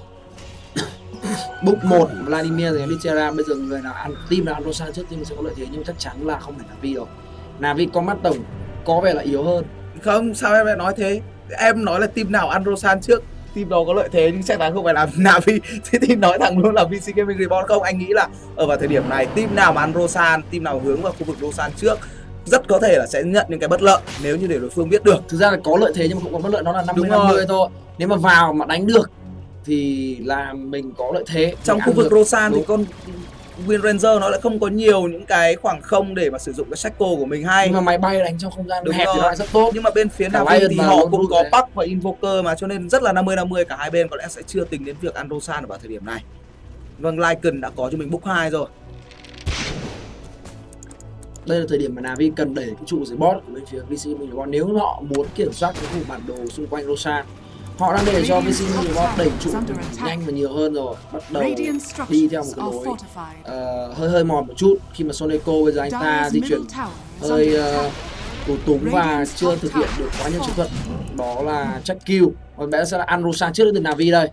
Speaker 3: Book 1 Vladimir rồi Litera, bây giờ người nào ăn team nào ăn Rosan trước team sẽ có lợi thế, nhưng chắc chắn là không phải Navi rồi. Navi có mắt tổng có vẻ là yếu hơn.
Speaker 1: Không, sao em lại nói thế? Em nói là team nào ăn Rosan trước team đó có lợi thế, nhưng chắc chắn không phải là Navi. Thế thì nói thẳng luôn là VC Gaming Reborn không? Anh nghĩ là ở vào thời điểm này team nào mà ăn Rosan, team nào hướng vào khu vực Rosan trước rất có thể là sẽ nhận những cái bất lợi nếu như để đối phương biết được.
Speaker 3: Thực ra là có lợi thế nhưng mà cũng có bất lợi, nó là 50-50 thôi. Nếu mà vào mà đánh được thì là mình có lợi thế.
Speaker 1: Trong khu vực Rosan thì con Wind Ranger nó lại không có nhiều những cái khoảng không để mà sử dụng cái Shackle của mình hay.
Speaker 3: Nhưng mà máy bay đánh trong không gian hẹp thì nó lại rất tốt.
Speaker 1: Nhưng mà bên phía Navi thì họ cũng có Puck và Invoker mà, cho nên rất là 50-50, cả hai bên có lẽ sẽ chưa tính đến việc ăn Rosan ở vào thời điểm này. Vâng, Lycan đã có cho mình book 2 rồi.
Speaker 3: Đây là thời điểm mà Navi cần đẩy cái trụ dưới bot của bên phía VC Gaming Reborn nếu họ muốn kiểm soát cái khu bản đồ xung quanh Rosan. Họ đang để cho VC Gaming Reborn đẩy trụ nhanh và nhiều hơn rồi, bắt đầu đi theo một cái lối hơi mòn một chút khi mà Soneco bây giờ anh ta di chuyển hơi tù túng và chưa thực hiện được quá nhiều chiến thuật, đó là check kill. Còn bé sẽ là ăn Rosan trước từ Navi đây.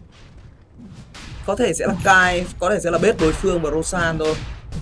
Speaker 1: Có thể sẽ là Kai, có thể sẽ là bếp đối phương và Rosan thôi.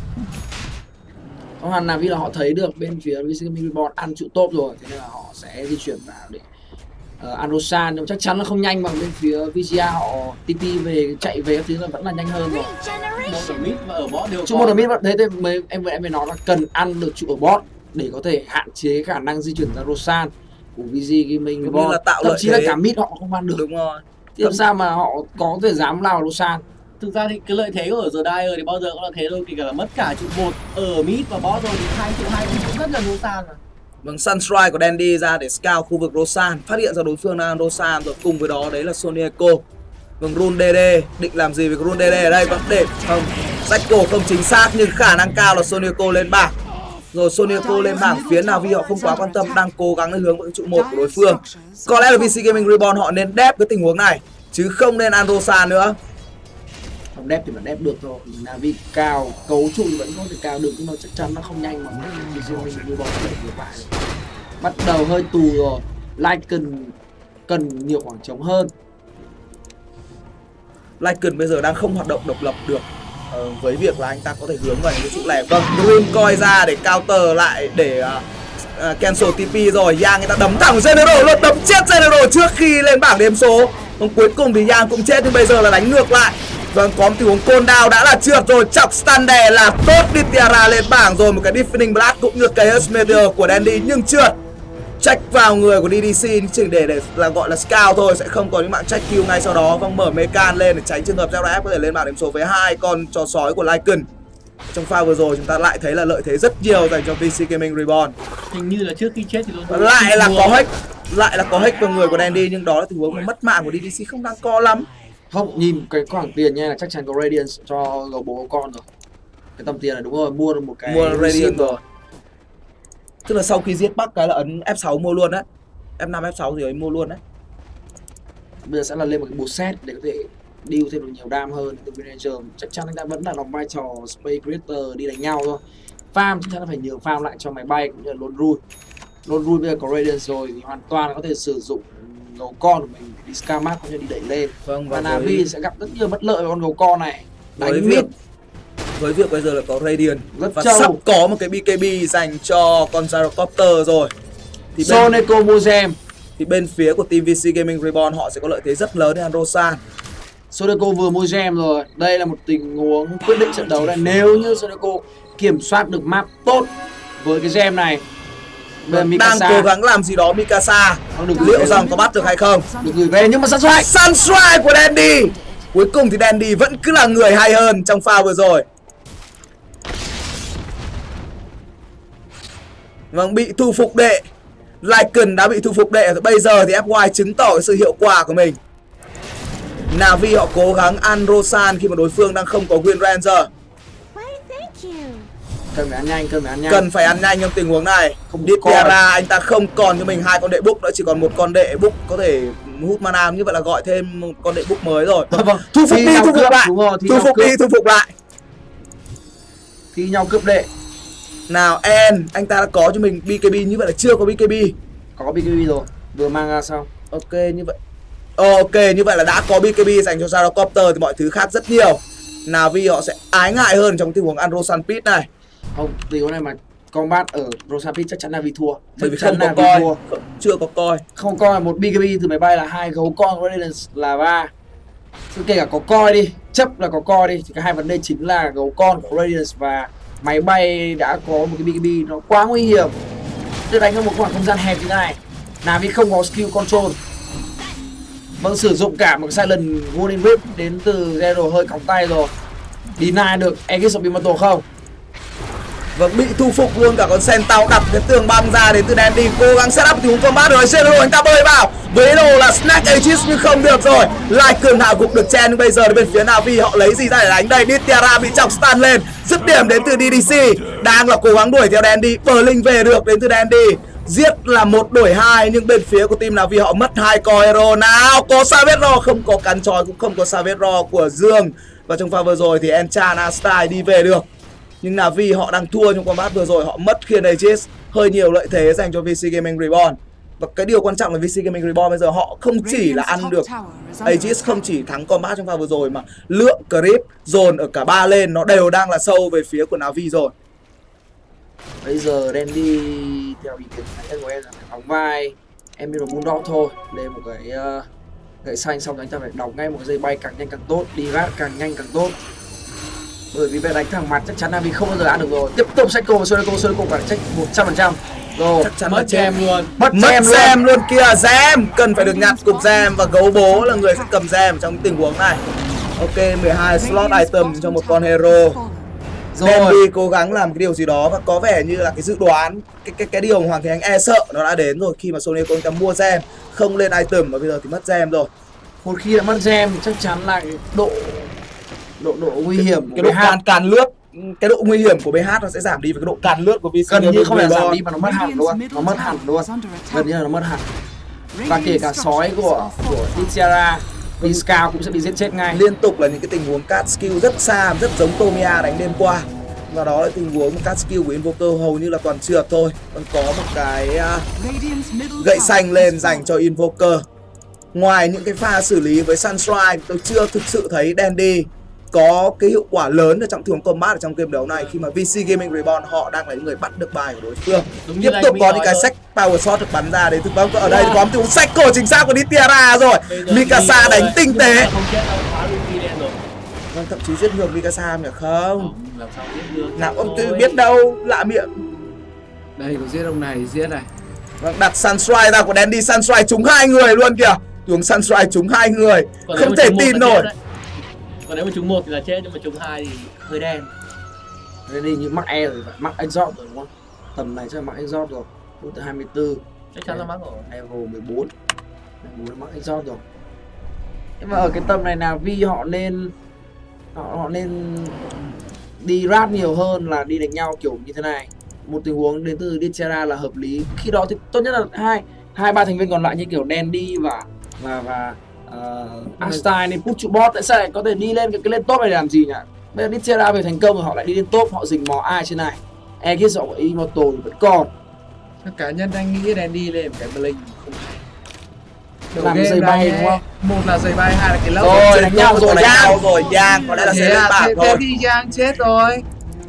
Speaker 3: Hoàn Navi là họ thấy được bên phía VC Gaming Reborn ăn trụ top rồi, thế nên là họ sẽ di chuyển vào để ăn Rosan, nhưng chắc chắn là không nhanh bằng bên phía VGA. Họ TP về chạy về các thứ là vẫn là nhanh hơn rồi.
Speaker 4: Một mid và ở bot đều
Speaker 3: Chứ một mid thế thì em mới nói là cần ăn được trụ ở bot để có thể hạn chế khả năng di chuyển ra Rosan của VG Gaming Reborn. Thậm chí là cả mid họ không ăn được.
Speaker 1: Đúng rồi.
Speaker 3: Thì làm sao mà họ có thể dám lao vào Rosan?
Speaker 4: Thực ra thì cái lợi thế ở giờ Dire thì bao giờ cũng là thế thôi, kể cả là mất cả trụ 1 ở mid và bot rồi thì 2 trụ 2 cũng rất là Rosan mà.
Speaker 1: Vâng, Sunstrike của Dandy ra để scout khu vực Rosan, phát hiện ra đối phương đang Rosan rồi, cùng với đó đấy là Sony Echo. Vâng, Rune DD định làm gì với Rune DD ở đây? Vẫn để không, Cycle không chính xác nhưng khả năng cao là Sony Echo lên bảng. Rồi Sony Echo lên bảng, phía Navi họ không quá quan tâm, đang cố gắng hướng vào trụ 1 của đối phương. Có lẽ là VC Gaming Reborn họ nên đép cái tình huống này chứ không nên ăn Rosan nữa.
Speaker 3: Không đép thì vẫn đép được rồi, Navi cao, cấu trụ vẫn có thể cao được nhưng mà chắc chắn nó không nhanh bằng VC Gaming Reborn để vượt lại. Bắt đầu hơi tù rồi, Lycan cần nhiều khoảng trống hơn.
Speaker 1: Lycan bây giờ đang không hoạt động độc lập được với việc là anh ta có thể hướng vào những cái trụ lẻ. Vâng, Rune coi ra để counter lại để cancel TP rồi. Yang người ta đấm thẳng General luôn, đấm chết General trước khi lên bảng đếm số. Còn cuối cùng thì Yang cũng chết, nhưng bây giờ là đánh ngược lại. Vâng, có một tình huống Cold Down đã là trượt rồi, chọc stun đè là tốt, đi Tiara lên bảng rồi, một cái Deafening Blast cũng như cái Meteor của Dandy nhưng trượt. Check vào người của DDC chỉ để là gọi là scout thôi, sẽ không có những mạng check kill ngay sau đó. Vâng, mở Mekan lên để tránh trường hợp ZRF có thể lên bảng điểm số với 2 con chó sói của Lycan. Trong pha vừa rồi chúng ta lại thấy là lợi thế rất nhiều dành cho VC Gaming Reborn.
Speaker 4: Hình như là trước khi chết thì luôn
Speaker 1: lại là có hack vào người của Dandy, nhưng đó là tình huống mất mạng của DDC không đáng co lắm.
Speaker 3: Không, nhìn cái khoản tiền nha là chắc chắn có Radiance cho gấu bố con rồi. Cái tầm tiền là đúng rồi, mua được một cái
Speaker 1: mua Radiance rồi. Tức là sau khi giết Bắc cái là ấn F6 mua luôn đấy. F5, F6 gì ấy mua luôn đấy.
Speaker 3: Bây giờ sẽ là lên một cái bộ set để có thể deal thêm được nhiều đam hơn từ Ranger. Chắc chắn anh ta vẫn là đóng vai trò Space Creator đi đánh nhau thôi. Farm chắc chắn là phải nhường farm lại cho máy bay cũng như là Lodrui. Lodrui bây giờ có Radiance rồi thì hoàn toàn có thể sử dụng gấu con của mình đi Scamat cũng như đi đẩy lên. Vâng, và Navi sẽ gặp rất nhiều bất lợi với con gấu con này. Đánh mid.
Speaker 1: Với việc bây giờ là có Radiant
Speaker 3: rất
Speaker 1: và
Speaker 3: trâu.
Speaker 1: Sắp có một cái BKB dành cho con Gyrocopter rồi.
Speaker 3: Thì Soneco mua gem.
Speaker 1: Thì bên phía của team VC Gaming Reborn họ sẽ có lợi thế rất lớn để Rosan.
Speaker 3: Soneco vừa mua gem rồi. Đây là một tình huống quyết định trận đấu này. Nếu như Soneco kiểm soát được map tốt với cái gem này,
Speaker 1: đang cố gắng làm gì đó Mikasa. Liệu rằng có bắt được hay không?
Speaker 3: Được gửi về nhưng mà
Speaker 1: Sunstrike của Dandy. Cuối cùng thì Dandy vẫn cứ là người hay hơn trong pha vừa rồi. Vâng, bị thu phục đệ. Lycan đã bị thu phục đệ. Bây giờ thì FY chứng tỏ sự hiệu quả của mình. Navi họ cố gắng ăn Rosan khi mà đối phương đang không có Wind Ranger.
Speaker 3: Cần phải ăn nhanh,
Speaker 1: cần phải ăn nhanh trong tình huống này. Không đi Tiara, anh ta không còn cho mình 2 con đệ book nữa, chỉ còn một con đệ book có thể hút mana, như vậy là gọi thêm một con đệ book mới rồi.
Speaker 3: Vâng.
Speaker 1: Thu phục đi, thu phục lại. Thu phục đi, thu phục lại.
Speaker 3: thi nhau cướp đệ.
Speaker 1: Nào En, anh ta đã có cho mình BKB, như vậy là chưa có BKB.
Speaker 3: Có BKB rồi, vừa mang ra xong.
Speaker 1: Ok như vậy. Ok như vậy là đã có BKB dành cho Gyrocopter thì mọi thứ khác rất nhiều. Na'Vi họ sẽ ái ngại hơn trong tình huống ăn Roshan Pit này.
Speaker 3: Không, tình huống này mà combat ở Roshan Pit chắc chắn Na'Vi thua.
Speaker 1: Bởi vì không có coi, chưa có coi.
Speaker 3: Không coi một BKB từ máy bay là 2, gấu con Radiance là 3. Kể cả có coi đi, chấp là có coi đi, thì cả hai vấn đề chính là gấu con của Radiance và máy bay đã có một cái BKB nó quá nguy hiểm. Tôi đánh ở một khoảng không gian hẹp như thế này, Na'Vi không có skill control. Vâng, sử dụng cả một cái silent Golden Whip đến từ Zero hơi còng tay rồi. Deny được Aegis of Immortal không?
Speaker 1: Vâng, bị thu phục luôn cả con Centaur, đặt cái tường băng ra đến từ Dandy, cố gắng set up tình huống combat rồi. Zero anh ta bơi vào với đồ là Snack Aegis nhưng không được rồi. Lại cường hạ gục được Chen, nhưng bây giờ bên phía Na'Vi họ lấy gì ra để đánh đây? Nitiara bị chọc stun lên, dứt điểm đến từ DDC, đang là cố gắng đuổi theo Dandy. Berlin về được đến từ Dandy, giết là 1 đuổi 2, nhưng bên phía của team Na'Vi họ mất 2 core hero. Nào có Savage, không có cắn tròi, cũng không có Savage của Dương. Và trong pha vừa rồi thì Enchan Astai đi về được, nhưng Na'Vi họ đang thua trong combat vừa rồi, họ mất khiên Aegis, hơi nhiều lợi thế dành cho VC Gaming Reborn. Và cái điều quan trọng là VC Gaming Reborn bây giờ họ không chỉ là ăn được Aegis, không chỉ thắng combat trong pha vừa rồi mà lượng creep dồn ở cả 3 lên nó đều đang là sâu về phía của Na'Vi rồi.
Speaker 3: Bây giờ Dandy theo ý kiến cá nhân của em là phải đóng vai Emerald Bulldog thôi, lên một cái gậy xanh, xong anh ta phải đóng ngay một cái dây bay càng nhanh càng tốt, đi rát càng nhanh càng tốt. Bởi vì về đánh thẳng mặt chắc chắn là vì không bao giờ ăn được rồi. Tiếp tục Psycho và Sonico phải check 100%. Rồi,
Speaker 1: chắc chắn
Speaker 3: mất
Speaker 1: là
Speaker 4: Gem luôn.
Speaker 3: Mất
Speaker 1: gem luôn kìa. Gem cần phải được nhặt cục gem và gấu bố là người sẽ cầm gem trong tình huống này. Ok, 12 slot item cho một con hero. Dandy cố gắng làm cái điều gì đó và có vẻ như là cái dự đoán, cái điều Hoàng Thế Anh e sợ nó đã đến rồi khi mà Sonico anh ta mua gem không lên item và bây giờ thì mất gem rồi.
Speaker 3: Một khi đã mất gem thì chắc chắn là cái độ nguy hiểm,
Speaker 1: cái độ càn lướt, cái độ nguy hiểm của BH nó sẽ giảm đi và cái độ càn lướt của VC
Speaker 3: gần như không phải giảm đi mà nó mất hẳn luôn, gần như là nó mất hẳn. Và kể cả sói của Nitiara, Scout cũng sẽ bị giết chết ngay.
Speaker 1: Liên tục là những cái tình huống cast skill rất xa, rất giống Tomia đánh đêm qua. Và đó là tình huống cast skill của Invoker hầu như là toàn trượt thôi. Còn có một cái gậy xanh lên dành cho Invoker. Ngoài những cái pha xử lý với Sunstrike, tôi chưa thực sự thấy Dandy có cái hiệu quả lớn ở trong thường combat ở trong game đấu này, khi mà VC Gaming Reborn họ đang là những người bắt được bài của đối phương. Tiếp tục có những cái sách power shot được bắn ra đến từ bóng. Ở đây có một tình huống sách cổ chính xác của Nitiara rồi. Mikasa đánh tinh tế. Vâng, thậm chí giết ngược Mikasa nhỉ? Không. Nào ông tôi biết đâu, lạ miệng.
Speaker 2: Đây có giết ông này, giết này.
Speaker 1: Vâng, đặt Sunstrike ra của Dandy, Sunstrike trúng 2 người luôn kìa. Tiếng Sunstrike trúng 2 người. Không thể tin nổi.
Speaker 4: Còn nếu mà trúng 1 thì là chết, nhưng mà trúng 2 thì hơi đen.
Speaker 3: Dandy như mắc E rồi, mắc exhaust rồi đúng không? Tầm này chắc là mắc exhaust rồi. Phút từ 24.
Speaker 4: Chắc chắn là mắc rồi.
Speaker 3: Level 14. Level mắc exhaust rồi. Nhưng mà ở cái tầm này nào Vi họ nên đi rat nhiều hơn là đi đánh nhau kiểu như thế này. Một tình huống đến từ Nitiara là hợp lý. Khi đó thì tốt nhất là hai ba thành viên còn lại như kiểu Dandy và Einstein nên push trụ bot. Tại sao lại có thể đi lên cái lên top này để làm gì nhỉ? Bây giờ Nitiara về thành công rồi họ lại đi lên top, họ rình mò ai trên này. Aegis họ Immortal vẫn còn.
Speaker 2: Cá nhân anh nghĩ Dandy lên cái Blink không hay.
Speaker 3: Làm dây bay đúng không?
Speaker 2: Một là dây bay, hai là cái lốc.
Speaker 3: Rồi đánh nhau rồi,
Speaker 1: Giang có lẽ là sẽ lên bảng rồi.
Speaker 2: Thế thì Giang chết rồi.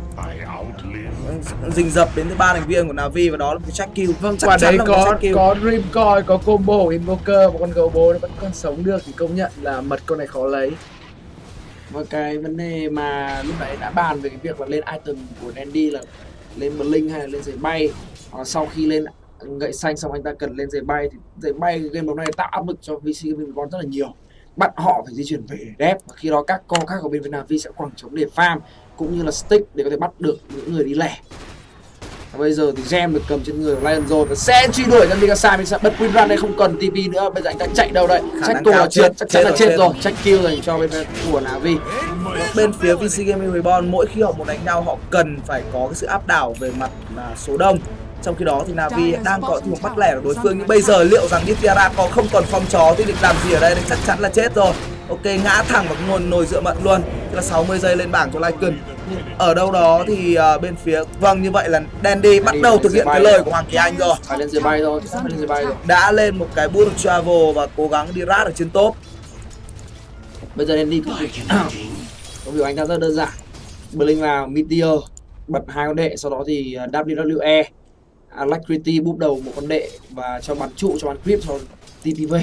Speaker 1: Rình dập đến từ 3 thành viên của Na'Vi và đó là một cái check kill.
Speaker 2: Vâng, quả đấy có Dream Coil, có combo Invoker và con gấu bố nó vẫn còn sống được thì công nhận là mật con này khó lấy.
Speaker 3: Và cái vấn đề mà lúc nãy đã bàn về cái việc là lên item của Dandy là lên Blink hay là lên giày bay. Sau khi lên gậy xanh xong anh ta cần lên giày bay thì giày bay game đấu này tạo áp lực cho VC Gaming Reborn rất là nhiều. Bắt họ phải di chuyển về để đép và khi đó các con khác ở bên Na'Vi sẽ khoảng trống để farm cũng như là stick để có thể bắt được những người đi lẻ. Và bây giờ thì Gem được cầm trên người của Lion rồi và sẽ truy đuổi cho Mikasa. Mình sẽ bật Queen Run đây, không cần TP nữa. Bây giờ anh ta chạy đâu đây? Check cô là trượt, chắc chắn là chết rồi. Check kill dành cho bên của Na'Vi.
Speaker 1: Bên phía VC Gaming Reborn mỗi khi họ muốn đánh nhau họ cần phải có cái sự áp đảo về mặt số đông. Trong khi đó thì Na'Vi đang có một bắt lẻ của đối phương, nhưng bây giờ liệu rằng Nitiara có không còn phong chó thì định làm gì ở đây thì chắc chắn là chết rồi. Ok, ngã thẳng vào cái nguồn nồi dựa mận luôn. tức là 60 giây lên bảng cho Lycan. Ở đâu đó thì bên phía vâng, như vậy là Dandy bắt đầu thực hiện cái lời của Hoàng Kỳ Anh rồi.
Speaker 3: Phải lên dưới bay thôi, phải lên dưới bay rồi.
Speaker 1: Đã lên một cái boost travel và cố gắng đi rát ở trên top.
Speaker 3: Bây giờ Dandy công việc anh ta rất đơn giản. Blink vào Meteor, bật 2 con đệ, sau đó thì WWE, Alacrity búp đầu một con đệ và cho bắn trụ, cho bắn creep, cho TPV.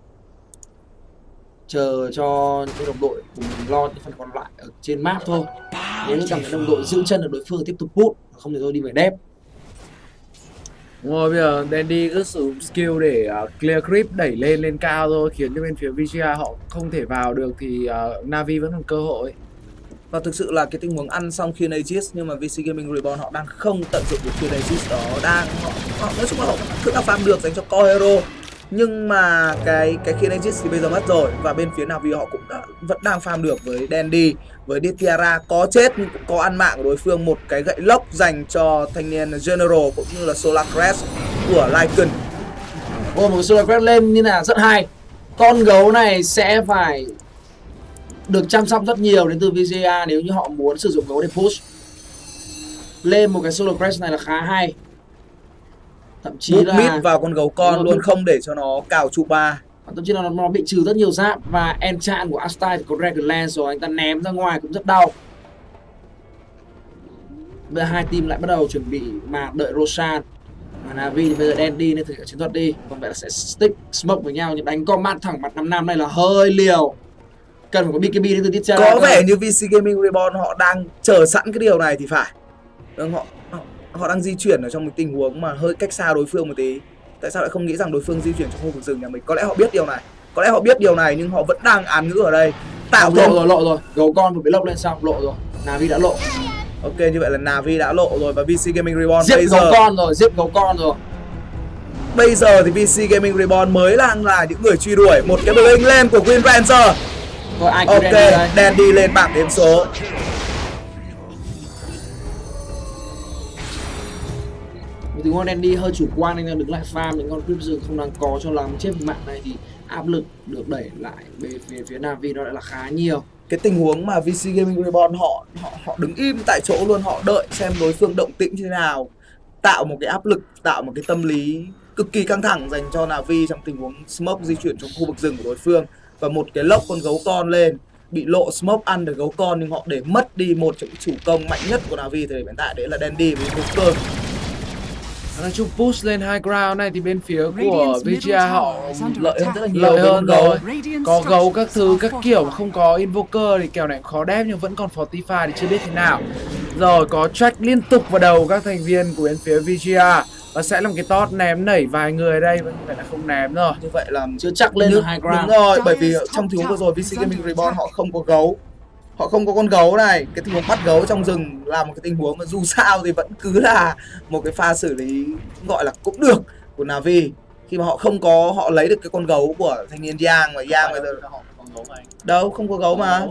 Speaker 3: Chờ cho những đồng đội của mình lo những phần còn lại ở trên map thôi. Nếu như cảm thấy đồng đội giữ chân được đối phương tiếp tục push, không thì thôi đi về đép.
Speaker 2: Đúng rồi, bây giờ Dandy cứ sử dụng skill để clear creep đẩy lên cao thôi, khiến cho bên phía VGI họ không thể vào được thì Na'Vi vẫn còn cơ hội.
Speaker 1: Và thực sự là cái tình huống ăn xong Khiên Aegis, nhưng mà VC Gaming Reborn họ đang không tận dụng được Khiên Aegis đó, họ nói chung là họ vẫn đang farm được dành cho core hero. Nhưng mà cái Khiên Aegis thì bây giờ mất rồi, và bên phía Na'Vi họ cũng vẫn đang farm được với Dandy, với Ditiara có chết nhưng cũng có ăn mạng của đối phương, một cái gậy lốc dành cho thanh niên General cũng như là Solar Crest của Lycan.
Speaker 3: Ôi, một cái Solar Crest lên như là rất hay. Con gấu này sẽ phải được chăm sóc rất nhiều đến từ VGA nếu như họ muốn sử dụng gấu để push. Lên một cái Solar Crest này là khá hay. Thậm chí
Speaker 1: Bút
Speaker 3: là
Speaker 1: mít vào con gấu con luôn, không để cho nó cào trụ 3.
Speaker 3: thậm chí là nó bị trừ rất nhiều giáp. Và enchant của Astai thì có Dragon Lance rồi, anh ta ném ra ngoài cũng rất đau. Bây giờ hai team lại bắt đầu chuẩn bị mà đợi Roshan và Na'Vi thì bây giờ Dandy nên thử chiến thuật đi. Còn vậy là sẽ stick smoke với nhau, nhưng đánh combat thẳng mặt 5 này là hơi liều. Cần phải có BKB đến từ Titchara.
Speaker 1: Có vẻ như VC Gaming Reborn họ đang chờ sẵn cái điều này thì phải. Họ đang di chuyển ở trong một tình huống mà hơi cách xa đối phương một tí. Tại sao lại không nghĩ rằng đối phương di chuyển trong khu vực rừng nhà mình? Có lẽ họ biết điều này, nhưng họ vẫn đang án ngữ ở đây. Tạo
Speaker 3: lộ rồi. Gấu con vừa bị lốc lên xong, lộ rồi. Na'Vi đã lộ.
Speaker 1: Ok, như vậy là Na'Vi đã lộ rồi và VC Gaming Reborn
Speaker 3: giết
Speaker 1: bây
Speaker 3: gấu
Speaker 1: giờ
Speaker 3: con rồi.
Speaker 1: Bây giờ thì VC Gaming Reborn mới là những người truy đuổi. Một cái blink lên của Green Ranger.
Speaker 3: Rồi, ai
Speaker 1: ok, Dandy lên bảng điểm số.
Speaker 3: Một tình huống Dandy hơi chủ quan nên là đứng lại farm những con creep rừng không đáng có cho làm chết mạng này thì áp lực được đẩy lại về phía Na'Vi nó lại là khá nhiều.
Speaker 1: Cái tình huống mà VC Gaming Reborn họ đứng im tại chỗ luôn, họ đợi xem đối phương động tĩnh như thế nào, tạo một cái áp lực, tạo một cái tâm lý cực kỳ căng thẳng dành cho Na'Vi trong tình huống smoke di chuyển trong khu vực rừng của đối phương. Và một cái lốc con gấu con lên, bị lộ smoke ăn được gấu con, nhưng họ để mất đi một trong những chủ công mạnh nhất của Na'Vi thời điểm hiện tại, đấy là Dandy với Booker.
Speaker 2: Nói chung push lên high ground này thì bên phía của VGI họ
Speaker 1: lợi hơn rất là nhiều.
Speaker 2: Lợi hơn rồi. Có gấu các thứ các kiểu, không có invoker thì kèo này khó đép nhưng vẫn còn fortify thì chưa biết thế nào. Rồi có track liên tục vào đầu các thành viên của bên phía VGI và sẽ làm cái tot ném nảy vài người ở đây, vẫn phải là không ném rồi.
Speaker 1: Như vậy là
Speaker 3: chưa chắc lên được high ground.
Speaker 1: Đúng rồi, bởi vì trong tình huống vừa rồi VC Gaming Reborn họ không có gấu. Họ không có con gấu này, cái tình huống bắt gấu trong rừng là một cái tình huống mà dù sao thì vẫn cứ là một cái pha xử lý gọi là cũng được của Na'Vi. Khi mà họ không có, họ lấy được cái con gấu của thanh niên Yang, mà Yang bây giờ đâu không có gấu mà.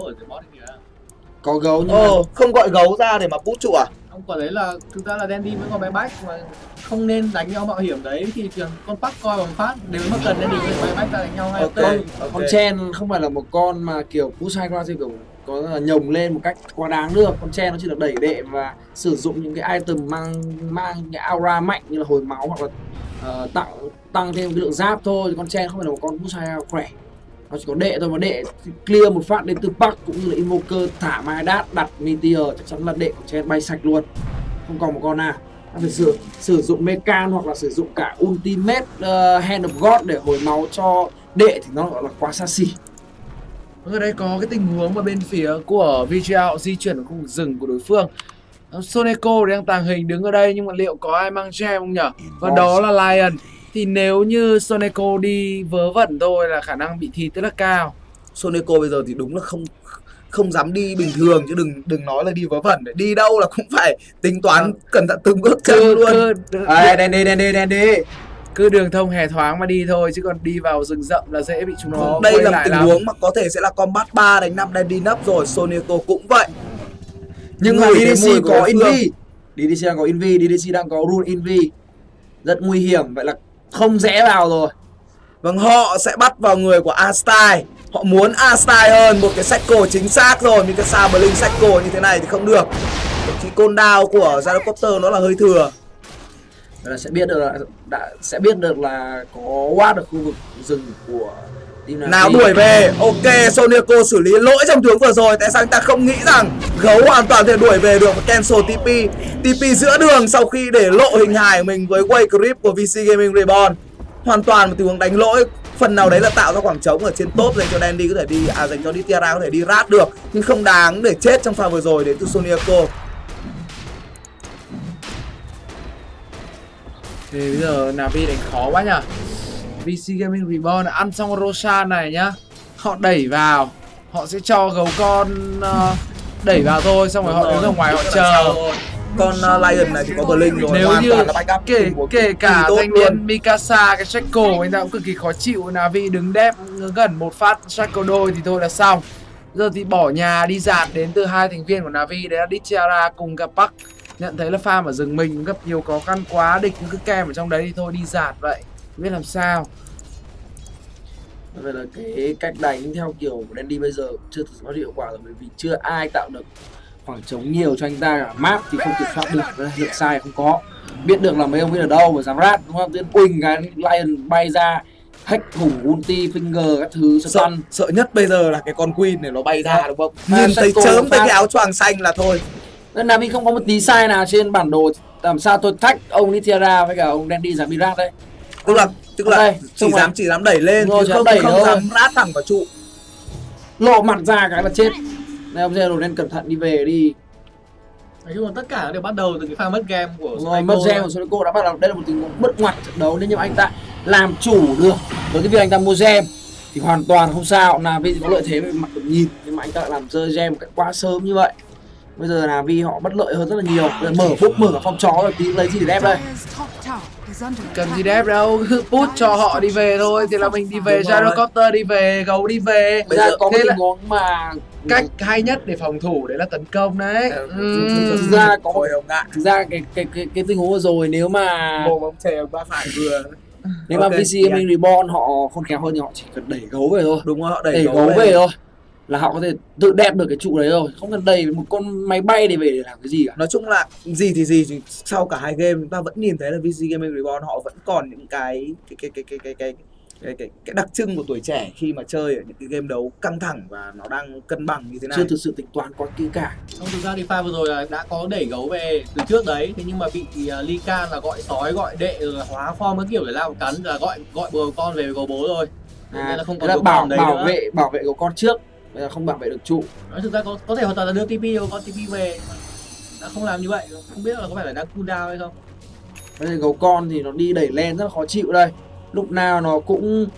Speaker 3: Có gấu nhưng mà
Speaker 1: không gọi gấu ra để mà bút trụ à?
Speaker 4: Ông quả đấy là thực ra là Dandy vẫn còn bé bách mà không nên đánh nhau mạo hiểm đấy, thì con Park coi bằng phát nếu mà cần Dandy với bé bách ra đánh nhau hay
Speaker 3: con Chen không phải là một con mà kiểu push high ground kiểu có nhồng lên một cách quá đáng được. Con Chen nó chỉ là đẩy đệ và sử dụng những cái item mang cái aura mạnh như là hồi máu hoặc là tăng thêm cái lượng giáp thôi. Con Chen không phải là một con push high ground khỏe, nó chỉ có đệ thôi, mà đệ clear một phát đến từ Park cũng như là invoker thả Maidat đặt Meteor chắc chắn là đệ của Chen bay sạch luôn, không còn một con nào. Nó phải sử dụng Mekan hoặc là sử dụng cả ultimate Hand of God để hồi máu cho đệ thì nó gọi là quá xa xỉ.
Speaker 2: Ở đây có cái tình huống mà bên phía của VGI họ di chuyển ở khu vực rừng của đối phương. Soneko đang tàng hình đứng ở đây nhưng mà liệu có ai mang gem không nhở? Và đó là Lion. Thì nếu như Soneko đi vớ vẩn thôi là khả năng bị thịt rất là cao.
Speaker 1: Soneko bây giờ thì đúng là không dám đi bình thường, chứ đừng nói là đi vớ vẩn, để đi đâu là cũng phải tính toán cẩn thận từng bước chân luôn.
Speaker 3: Dandy.
Speaker 2: Cứ đường thông hề thoáng mà đi thôi, chứ còn đi vào rừng rậm là dễ bị chúng nó
Speaker 1: đây là một tình
Speaker 2: lắm.
Speaker 1: huống mà có thể sẽ là combat 3 đánh 5 Dandy nấp rồi. Soneko cũng vậy.
Speaker 3: Nhưng mà DDC có Invi. DDC đang có Invi, DDC đang có Rune Invi. Rất nguy hiểm, vậy là không rẽ vào rồi.
Speaker 1: Vâng, họ sẽ bắt vào người của Astai. Họ muốn A-Style hơn, một cái cycle chính xác rồi. Mikasa Blink cycle như thế này thì không được. Thậm chí cooldown của Gyrocopter nó là hơi thừa.
Speaker 3: Là sẽ biết được là có watt được khu vực rừng của team
Speaker 1: nào đuổi về. Ok, Soniaco xử lý lỗi trong tướng vừa rồi. Tại sao anh ta không nghĩ rằng gấu hoàn toàn thể đuổi về được và cancel TP. TP giữa đường sau khi để lộ hình hài của mình với Wave Grip của VC Gaming Reborn. Hoàn toàn một tình huống đánh lỗi. Phần nào đấy là tạo ra khoảng trống ở trên top dành cho Dandy có thể đi, dành cho Nitiara có thể đi rát được. Nhưng không đáng để chết trong pha vừa rồi đến từ Soniaco.
Speaker 2: Thì bây giờ Navi đánh khó quá nhở. VC Gaming Reborn ăn xong Roshan này nhá, họ đẩy vào, họ sẽ cho gấu con đẩy vào thôi, xong rồi họ đứng ở ngoài họ chờ.
Speaker 1: Con Lion này thì có Blink rồi,
Speaker 2: nếu
Speaker 1: hoàn
Speaker 2: như
Speaker 1: toàn là backup
Speaker 2: kể cả thanh niên Mikasa, cái Shackle anh ta cũng cực kỳ khó chịu. Navi đứng đép gần một phát Shackle đôi thì thôi là xong. Giờ thì bỏ nhà đi dạt đến từ hai thành viên của Navi, đấy là Nitiara cùng gặp Park. Nhận thấy là farm ở rừng mình gặp nhiều khó khăn quá, địch cứ kem ở trong đấy thì thôi đi dạt vậy, không biết làm sao.
Speaker 3: Vậy là cái cách đánh theo kiểu của Dandy bây giờ chưa thực sự hiệu quả rồi, bởi vì chưa ai tạo được khoảng trống nhiều cho anh ta cả. Map thì không kiểm soát được, lượng sai không có, biết được là mấy ông biết ở đâu mà dám rát, đúng không? Tiến Quỳnh cái Lion bay ra hack hùng ulti finger các thứ
Speaker 1: sợ nhất bây giờ là cái con Queen này nó bay ra, đúng không? Nhìn thấy chớm tới cái áo choàng xanh là thôi.
Speaker 3: Nên Navi không có một tí sai nào trên bản đồ, làm sao tôi thách ông Nitiara với cả ông Dandy dám đi rát đấy.
Speaker 1: Tức là chỉ dám đẩy lên chứ không dám rát thẳng vào trụ.
Speaker 3: Lộ mặt ra cái là chết. Này ông Zero nên cẩn thận đi về đi.
Speaker 4: Nói chung là tất cả đều bắt đầu từ cái pha mất game của
Speaker 3: mất game của Sonico đã bắt đầu. Đây là một tình huống bất ngoặt trận đấu, nếu như anh ta làm chủ được với cái việc anh ta mua gem thì hoàn toàn không sao. Navi có lợi thế về mặt tầm nhìn, nhưng mà anh ta lại làm rơi gem một cách quá sớm như vậy. Bây giờ Navi họ bất lợi hơn rất là nhiều. Mở cả phong chó rồi, tí lấy gì để đép đây.
Speaker 2: Cần gì đép đâu, cứ push cho họ đi về thôi. Thì là mình đi về, Gyrocopter đi về, gấu đi về.
Speaker 3: Bây giờ có một tình huống mà
Speaker 2: cách hay nhất để phòng thủ đấy là tấn công đấy.
Speaker 3: Thực ra có thực ra cái tình huống vừa rồi nếu mà
Speaker 1: bóng chè ba phải vừa,
Speaker 3: nếu mà VC Gaming Reborn họ khôn khéo hơn thì họ chỉ cần đẩy gấu về thôi.
Speaker 1: Đúng rồi, họ
Speaker 3: đẩy gấu về thôi là họ có thể tự đẹp được cái trụ đấy rồi, không cần đẩy một con máy bay để về để làm cái gì cả.
Speaker 1: Nói chung là gì thì sau cả hai game chúng ta vẫn nhìn thấy là VC Gaming Reborn họ vẫn còn những cái đặc trưng của tuổi trẻ khi mà chơi ở những cái game đấu căng thẳng và nó đang cân bằng như thế này.
Speaker 3: Chưa thực sự tính toán quá kỹ càng.
Speaker 4: Không, thực ra thì pha vừa rồi là đã có đẩy gấu về từ trước đấy, thế nhưng mà bị Lican là gọi sói gọi đệ rồi hóa form cái kiểu để lao cắn, là gọi bồ con về gấu bố rồi. Nên là không còn
Speaker 3: bảo vệ gấu con trước, bây giờ không bảo vệ được trụ.
Speaker 4: Nói thực ra có thể hoàn toàn là đưa TP rồi, con TP về đã không làm như vậy, không biết là có phải là đang cooldown hay không.
Speaker 3: Bây giờ gấu con thì nó đi đẩy lên rất là khó chịu đây. Lúc nào nó cũng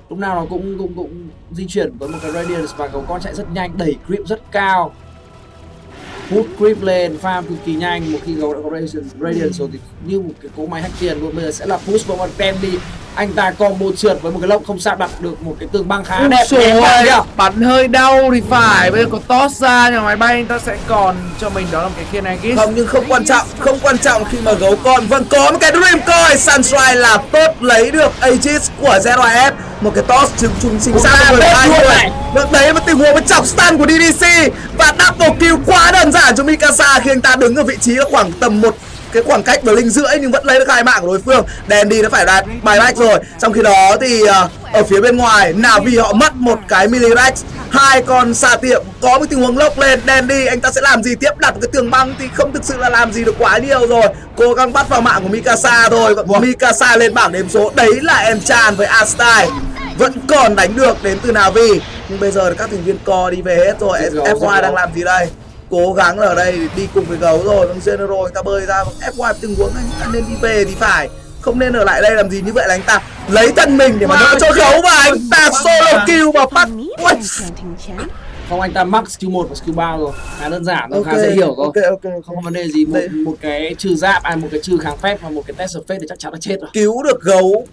Speaker 3: di chuyển với một cái radiance và gấu con chạy rất nhanh, đẩy creep rất cao, hút creep lên, farm cực kỳ nhanh. Một khi gấu đã có radiance rồi thì như một cái cỗ máy hack tiền luôn. Bây giờ sẽ là push vào một tem đi, anh ta combo trượt với một cái lốc không sao đặt được một cái tường băng khá đẹp.
Speaker 2: Bắn hơi đau thì phải, bây giờ có toss ra nhưng máy bay anh ta sẽ còn cho mình đó là một cái khiên Aegis.
Speaker 1: Không, nhưng không quan trọng khi mà gấu con vẫn có một cái Dream Coil. Sunstrike là tốt lấy được Aegis của ZYF, một cái toss chính xác rồi. Được đấy, một tình huống với chọc stun của DDC và double kill quá đơn giản cho Mikasa khi anh ta đứng ở vị trí khoảng tầm một cái khoảng cách Blink rưỡi nhưng vẫn lấy được 2 mạng của đối phương. Dandy đã phải ra buyback rồi. Trong khi đó thì ở phía bên ngoài Navi họ mất một cái Milirex, 2 con xà tiệm, có một tình huống lốc lên. Dandy anh ta sẽ làm gì tiếp? Đặt một cái tường băng thì không thực sự là làm gì được quá nhiều rồi. Cố gắng bắt vào mạng của Mikasa thôi. Mikasa lên bảng đếm số. Đấy là Enchan với A-Style vẫn còn đánh được đến từ Navi. Nhưng bây giờ các thành viên core đi về hết rồi. FY đang làm gì đây? Cố gắng ở đây đi cùng với gấu rồi. General anh ta bơi ra, FY tình huống anh ta nên đi về thì phải, không nên ở lại đây làm gì. Như vậy là anh ta lấy thân mình để mà đỡ cho gấu và anh ta solo kill và bắt.
Speaker 3: Không, anh ta max skill 1 và skill 3 rồi, khá đơn giản thôi, khá dễ hiểu thôi. Không có vấn đề gì. Một cái trừ giáp, một cái trừ kháng phép và một cái test surface thì chắc chắn là chết rồi.
Speaker 1: Cứu được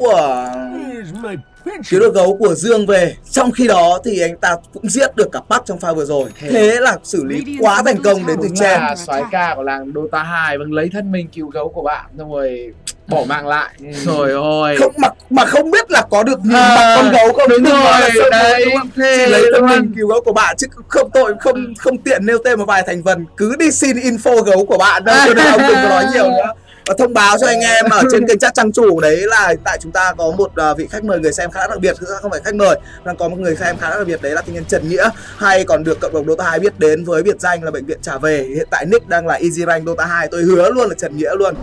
Speaker 1: gấu của Dương về. Trong khi đó thì anh ta cũng giết được cả Park trong pha vừa rồi. Thế là xử lý quá thành công đến từ Chen.
Speaker 2: Soái ca của làng Dota 2 lấy thân mình cứu gấu của bạn, xong rồi bỏ mạng lại. Trời ơi.
Speaker 1: Không mà không biết là có được nhìn mặt con gấu không?
Speaker 2: Đúng rồi, đấy.
Speaker 1: Chỉ lấy cho mình cứu gấu của bạn chứ không tội không tiện nêu tên một vài thành phần, cứ đi xin info gấu của bạn đâu, cho nên ông đừng có nói nhiều nữa. Và thông báo cho anh em ở trên kênh chat trang chủ đấy là tại chúng ta có một vị khách mời người xem khá đặc biệt, thực ra không phải khách mời, đang có một người xem khá đặc biệt, đấy là thanh niên Trần Nghĩa, hay còn được cộng đồng Dota 2 biết đến với biệt danh là bệnh viện trả về. Hiện tại nick đang là Easy Rank Dota 2, tôi hứa luôn là Trần Nghĩa luôn.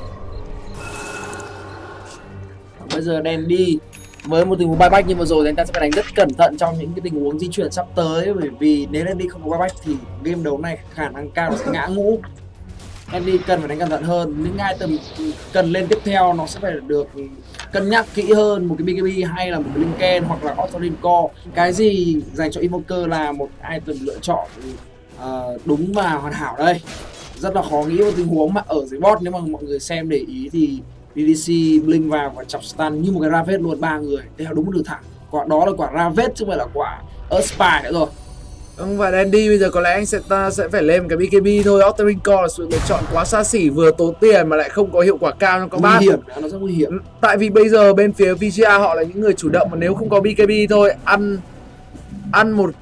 Speaker 3: Bây giờ Dandy với một tình huống buyback như vừa rồi thì anh ta sẽ phải đánh rất cẩn thận trong những cái tình huống di chuyển sắp tới, bởi vì nếu Dandy không có buyback thì game đấu này khả năng cao sẽ ngã ngũ. Dandy cần phải đánh cẩn thận hơn, những item cần lên tiếp theo nó sẽ phải được cân nhắc kỹ hơn, một cái BKB hay là một cái Lincoln hoặc là Authority Core. Cái gì dành cho Invoker là một item lựa chọn đúng và hoàn hảo đây. Rất là khó nghĩ một tình huống mà ở dưới bot, nếu mà mọi người xem để ý thì DDC blink vào và chọc stun như một cái Ravet luôn, 3 người. Đây là đúng một đường thẳng. Quả đó là quả Ravet chứ không phải là quả Earth Spy nữa rồi.
Speaker 2: Và Dandy bây giờ có lẽ anh sẽ phải lên cái BKB thôi. Altering Core là sự lựa chọn quá xa xỉ, vừa tốn tiền mà lại không có hiệu quả cao trong combat.
Speaker 3: Nguy hiểm, nó rất nguy hiểm.
Speaker 2: Tại vì bây giờ bên phía VGA họ là những người chủ động, mà nếu không có BKB thôi, ăn một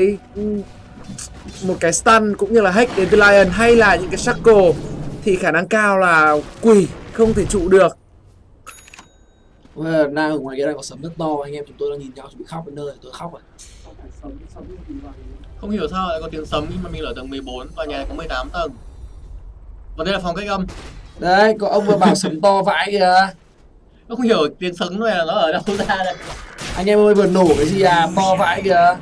Speaker 2: cái stun cũng như là hack đến từ Lion hay là những cái shackle thì khả năng cao là quỷ không thể trụ được.
Speaker 3: Na ở ngoài kia đang có sấm rất to, anh em chúng tôi đang nhìn nhau chuẩn bị khóc đến nơi, tôi khóc rồi.
Speaker 4: Không hiểu sao lại có tiếng sấm nhưng mà mình ở tầng 14, tòa nhà này có 18 tầng. Và đây là phòng cách âm.
Speaker 3: Đấy, có ông vừa bảo sấm to vãi kìa.
Speaker 4: Tôi không hiểu tiếng sấm này là nó ở đâu ra đây.
Speaker 3: Anh em ơi, vừa nổ cái gì à, to vãi kìa.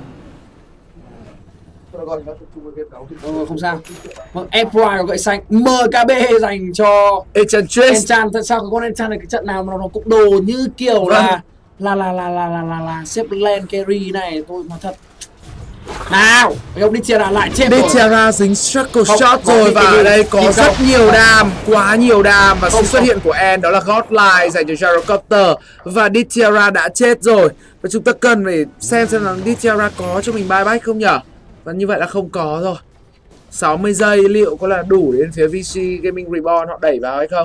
Speaker 3: Không sao. Vâng, F1 có gậy xanh, MKB dành cho
Speaker 2: Enchantress.
Speaker 3: Enchant. Tại sao cái con Enchant này cái trận nào mà nó cũng đồ như kiểu là xếp lane carry này, tôi nói thật. Nào, cái ông Dichara lại chết rồi.
Speaker 2: Dichara dính Shackle Shot rồi, và ở đây có rất nhiều đam, quá nhiều đam. Và sự xuất hiện của En đó là Godlight dành cho Gyrocopter. Và Dichara đã chết rồi. Và chúng ta cần phải xem là Dichara có cho mình buyback không nhở? Và như vậy là không có rồi. 60 giây liệu có là đủ đến phía VC Gaming Reborn họ đẩy vào hay không?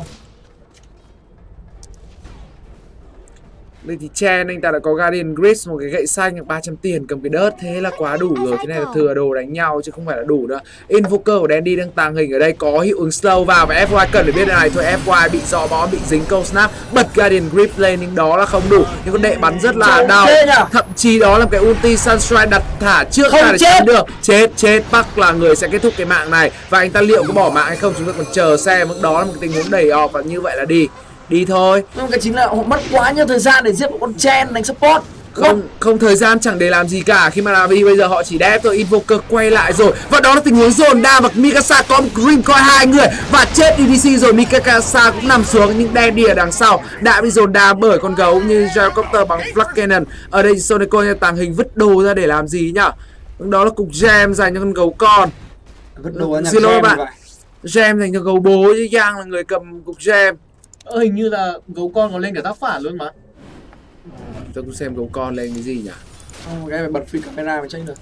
Speaker 2: Đây thì Chen anh ta đã có Guardian Gris, một cái gậy xanh 300 tiền, cầm cái đớt, thế là quá đủ rồi. Thế này là thừa đồ đánh nhau chứ không phải là đủ nữa. Invoker của Dandy đang tàng hình ở đây, có hiệu ứng slow vào và FY cần phải biết này thôi. FY bị dò bó, bị dính câu snap, bật Guardian Grip lên nhưng đó là không đủ. Nhưng con đệ bắn rất là đau. Thậm chí đó là cái ulti Sunstrike đặt thả trước ra để chém được. Chết, Bắc là người sẽ kết thúc cái mạng này. Và anh ta liệu có bỏ mạng hay không chúng ta còn chờ xem. Đó là một cái tình huống đẩy off và như vậy là đi thôi.
Speaker 3: Nhưng cái chính là họ mất quá nhiều thời gian để giết một con Chen đánh support.
Speaker 2: Không thời gian chẳng để làm gì cả, khi mà Navi bây giờ họ chỉ đép thôi. Invoker quay lại rồi và đó là tình huống dồn đam và Mikasa có một Grim Coil 2 người và chết DDC rồi. Mikasa cũng nằm xuống nhưng Dandy ở đằng sau đã bị dồn đam bởi con gấu như Gyrocopter bằng Flux Cannon. Ở đây Sonico tàng hình vứt đồ ra để làm gì nhá? Đó là cục gem dành cho con gấu con.
Speaker 3: Vứt đồ
Speaker 2: xin lỗi bạn, gem dành cho gấu bố chứ Yang là người cầm cục gem.
Speaker 4: Hình như là gấu con còn lên cả tác phản luôn mà.
Speaker 2: Tôi cũng xem gấu con lên cái gì nhỉ?
Speaker 3: Cái phải bật free camera mới tranh được.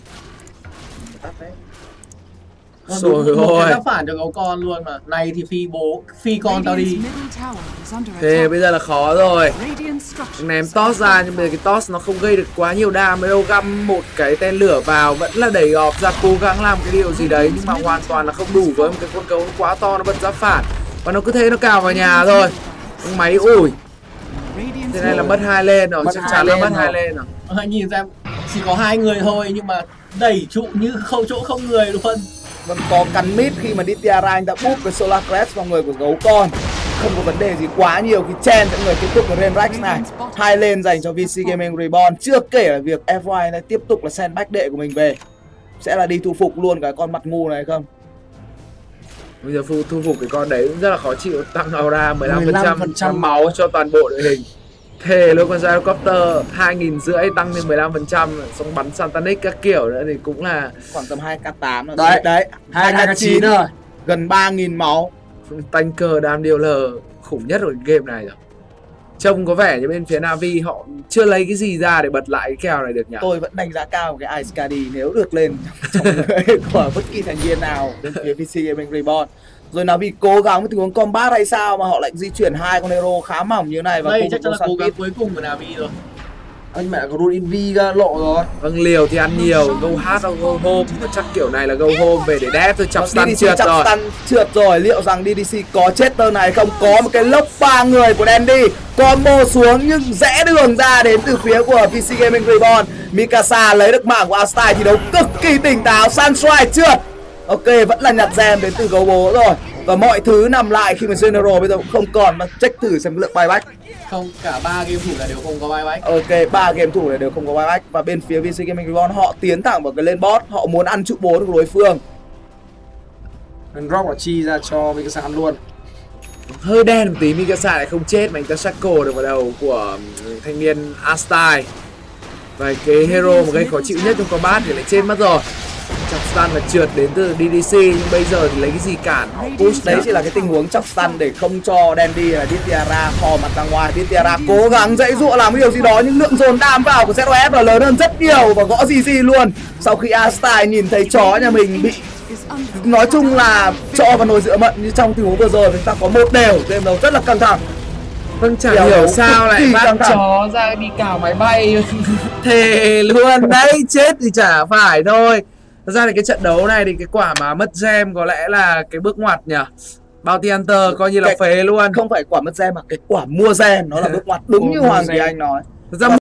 Speaker 2: Rồi ôi.
Speaker 4: Tác phản cho gấu con luôn mà. Này thì phi con tao đi.
Speaker 2: Thế bây giờ là khó rồi. Ném toss ra nhưng bây giờ cái toss nó không gây được quá nhiều đam đâu. Găm một cái tên lửa vào vẫn là đẩy gọp ra, cố gắng làm cái điều gì đấy nhưng mà hoàn toàn là không đủ với một cái con gấu quá to nó bật ra phản. Và nó cứ thế nó cào vào nhà thôi. Máy ủi. Thế này là mất 2 lên rồi, chắc chắn là mất 2 lên rồi.
Speaker 4: Nhìn ra chỉ có 2 người thôi nhưng mà đẩy trụ như không chỗ không người luôn.
Speaker 1: Vẫn có cắn mít khi mà Dichara anh đã búp cái Solar Crest vào người của gấu con. Không có vấn đề gì quá nhiều khi Chen sẽ người tiếp tục cái Renrax này. 2 lên dành cho VC Gaming Reborn. Chưa kể là việc FY này tiếp tục là send back đệ của mình về. Sẽ là đi thu phục luôn cái con mặt ngu này không?
Speaker 2: Bây giờ thu phục cái con đấy cũng rất là khó chịu. Tăng aura 15% máu cho toàn bộ đội hình. Thề luôn, con Gyrocopter 2.500 tăng lên 15%, xong bắn Santanic các kiểu nữa thì cũng là
Speaker 1: khoảng tầm 2k8 rồi.
Speaker 3: Đấy 2k9 rồi.
Speaker 1: Gần 3.000 máu.
Speaker 2: Tanker đam điều lờ khủng nhất của cái game này rồi. Trông có vẻ như bên phía Navi họ chưa lấy cái gì ra để bật lại cái kèo này được nhỉ?
Speaker 1: Tôi vẫn đánh giá cao cái Ice Caddy nếu được lên trong người của bất kỳ thành viên nào bên phía VC Gaming Reborn. Rồi Navi cố gắng với tình huống combat hay sao mà họ lại di chuyển hai con hero khá mỏng như thế này và
Speaker 4: đây
Speaker 1: khu
Speaker 4: chắc
Speaker 1: vực
Speaker 4: chắn là
Speaker 1: Sun
Speaker 4: cố gắng
Speaker 1: Pit.
Speaker 4: cuối cùng của Navi rồi.
Speaker 3: Anh mẹ có rule invi ra lộ rồi.
Speaker 2: Vâng, liều thì ăn nhiều, go hard hoặc go home, mà chắc kiểu này là go home về để đép thôi. Chọc stun trượt
Speaker 1: chọc
Speaker 2: rồi.
Speaker 1: stun trượt rồi. Liệu rằng DDC có chết tơ này không? Có một cái lốc 3 người của Dandy combo xuống nhưng rẽ đường ra đến từ phía của PC Gaming Reborn. Mikasa lấy được mạng của Astai, thi đấu cực kỳ tỉnh táo. Sunstrike trượt. Ok, vẫn là nhặt gem đến từ gấu bố rồi. Và mọi thứ nằm lại khi mà General bây giờ cũng không còn, mà check thử xem lượng buyback.
Speaker 4: Không, cả 3 game thủ là đều không có buyback.
Speaker 1: Ok, 3 game thủ này đều không có buyback. Và bên phía VC Gaming Reborn họ tiến thẳng vào cái lane bot. Họ muốn ăn trụ 4 của đối phương.
Speaker 3: Rock và chi ra cho Mikasa ăn luôn.
Speaker 2: Hơi đen một tí, Mikasa lại không chết mà anh ta shackle được vào đầu của thanh niên Astai. Và cái hero mà gây khó chịu nhất trong combat thì lại chết mất rồi. Chọc stun là trượt đến từ DDC, nhưng bây giờ thì lấy cái gì cản? Họ push
Speaker 1: Đấy chỉ là cái tình huống chọc stun để không cho Dandy là Ditiara thò mặt ra ngoài. Ditiara cố gắng dãy dụa làm cái điều gì đó nhưng lượng dồn đam vào của ZOS là lớn hơn rất nhiều và gõ GG luôn. Sau khi Astai nhìn thấy chó nhà mình bị, nói chung là cho vào nồi dựa mận như trong tình huống vừa rồi, chúng ta có 1 đều, game đấu rất là căng thẳng.
Speaker 2: Vâng, chẳng hiểu sao lại bắt
Speaker 1: thẳng.
Speaker 2: chó ra đi cào máy bay. Thề luôn đấy, chết thì chả phải thôi. Thật ra thì cái trận đấu này thì cái quả mà mất gem có lẽ là cái bước ngoặt nhỉ. Bounty Hunter coi như là phế luôn.
Speaker 1: Không phải quả mất gem mà cái quả mua gem nó là bước ngoặt, đúng như Hoàng Kỳ Anh nói.
Speaker 2: Thật ra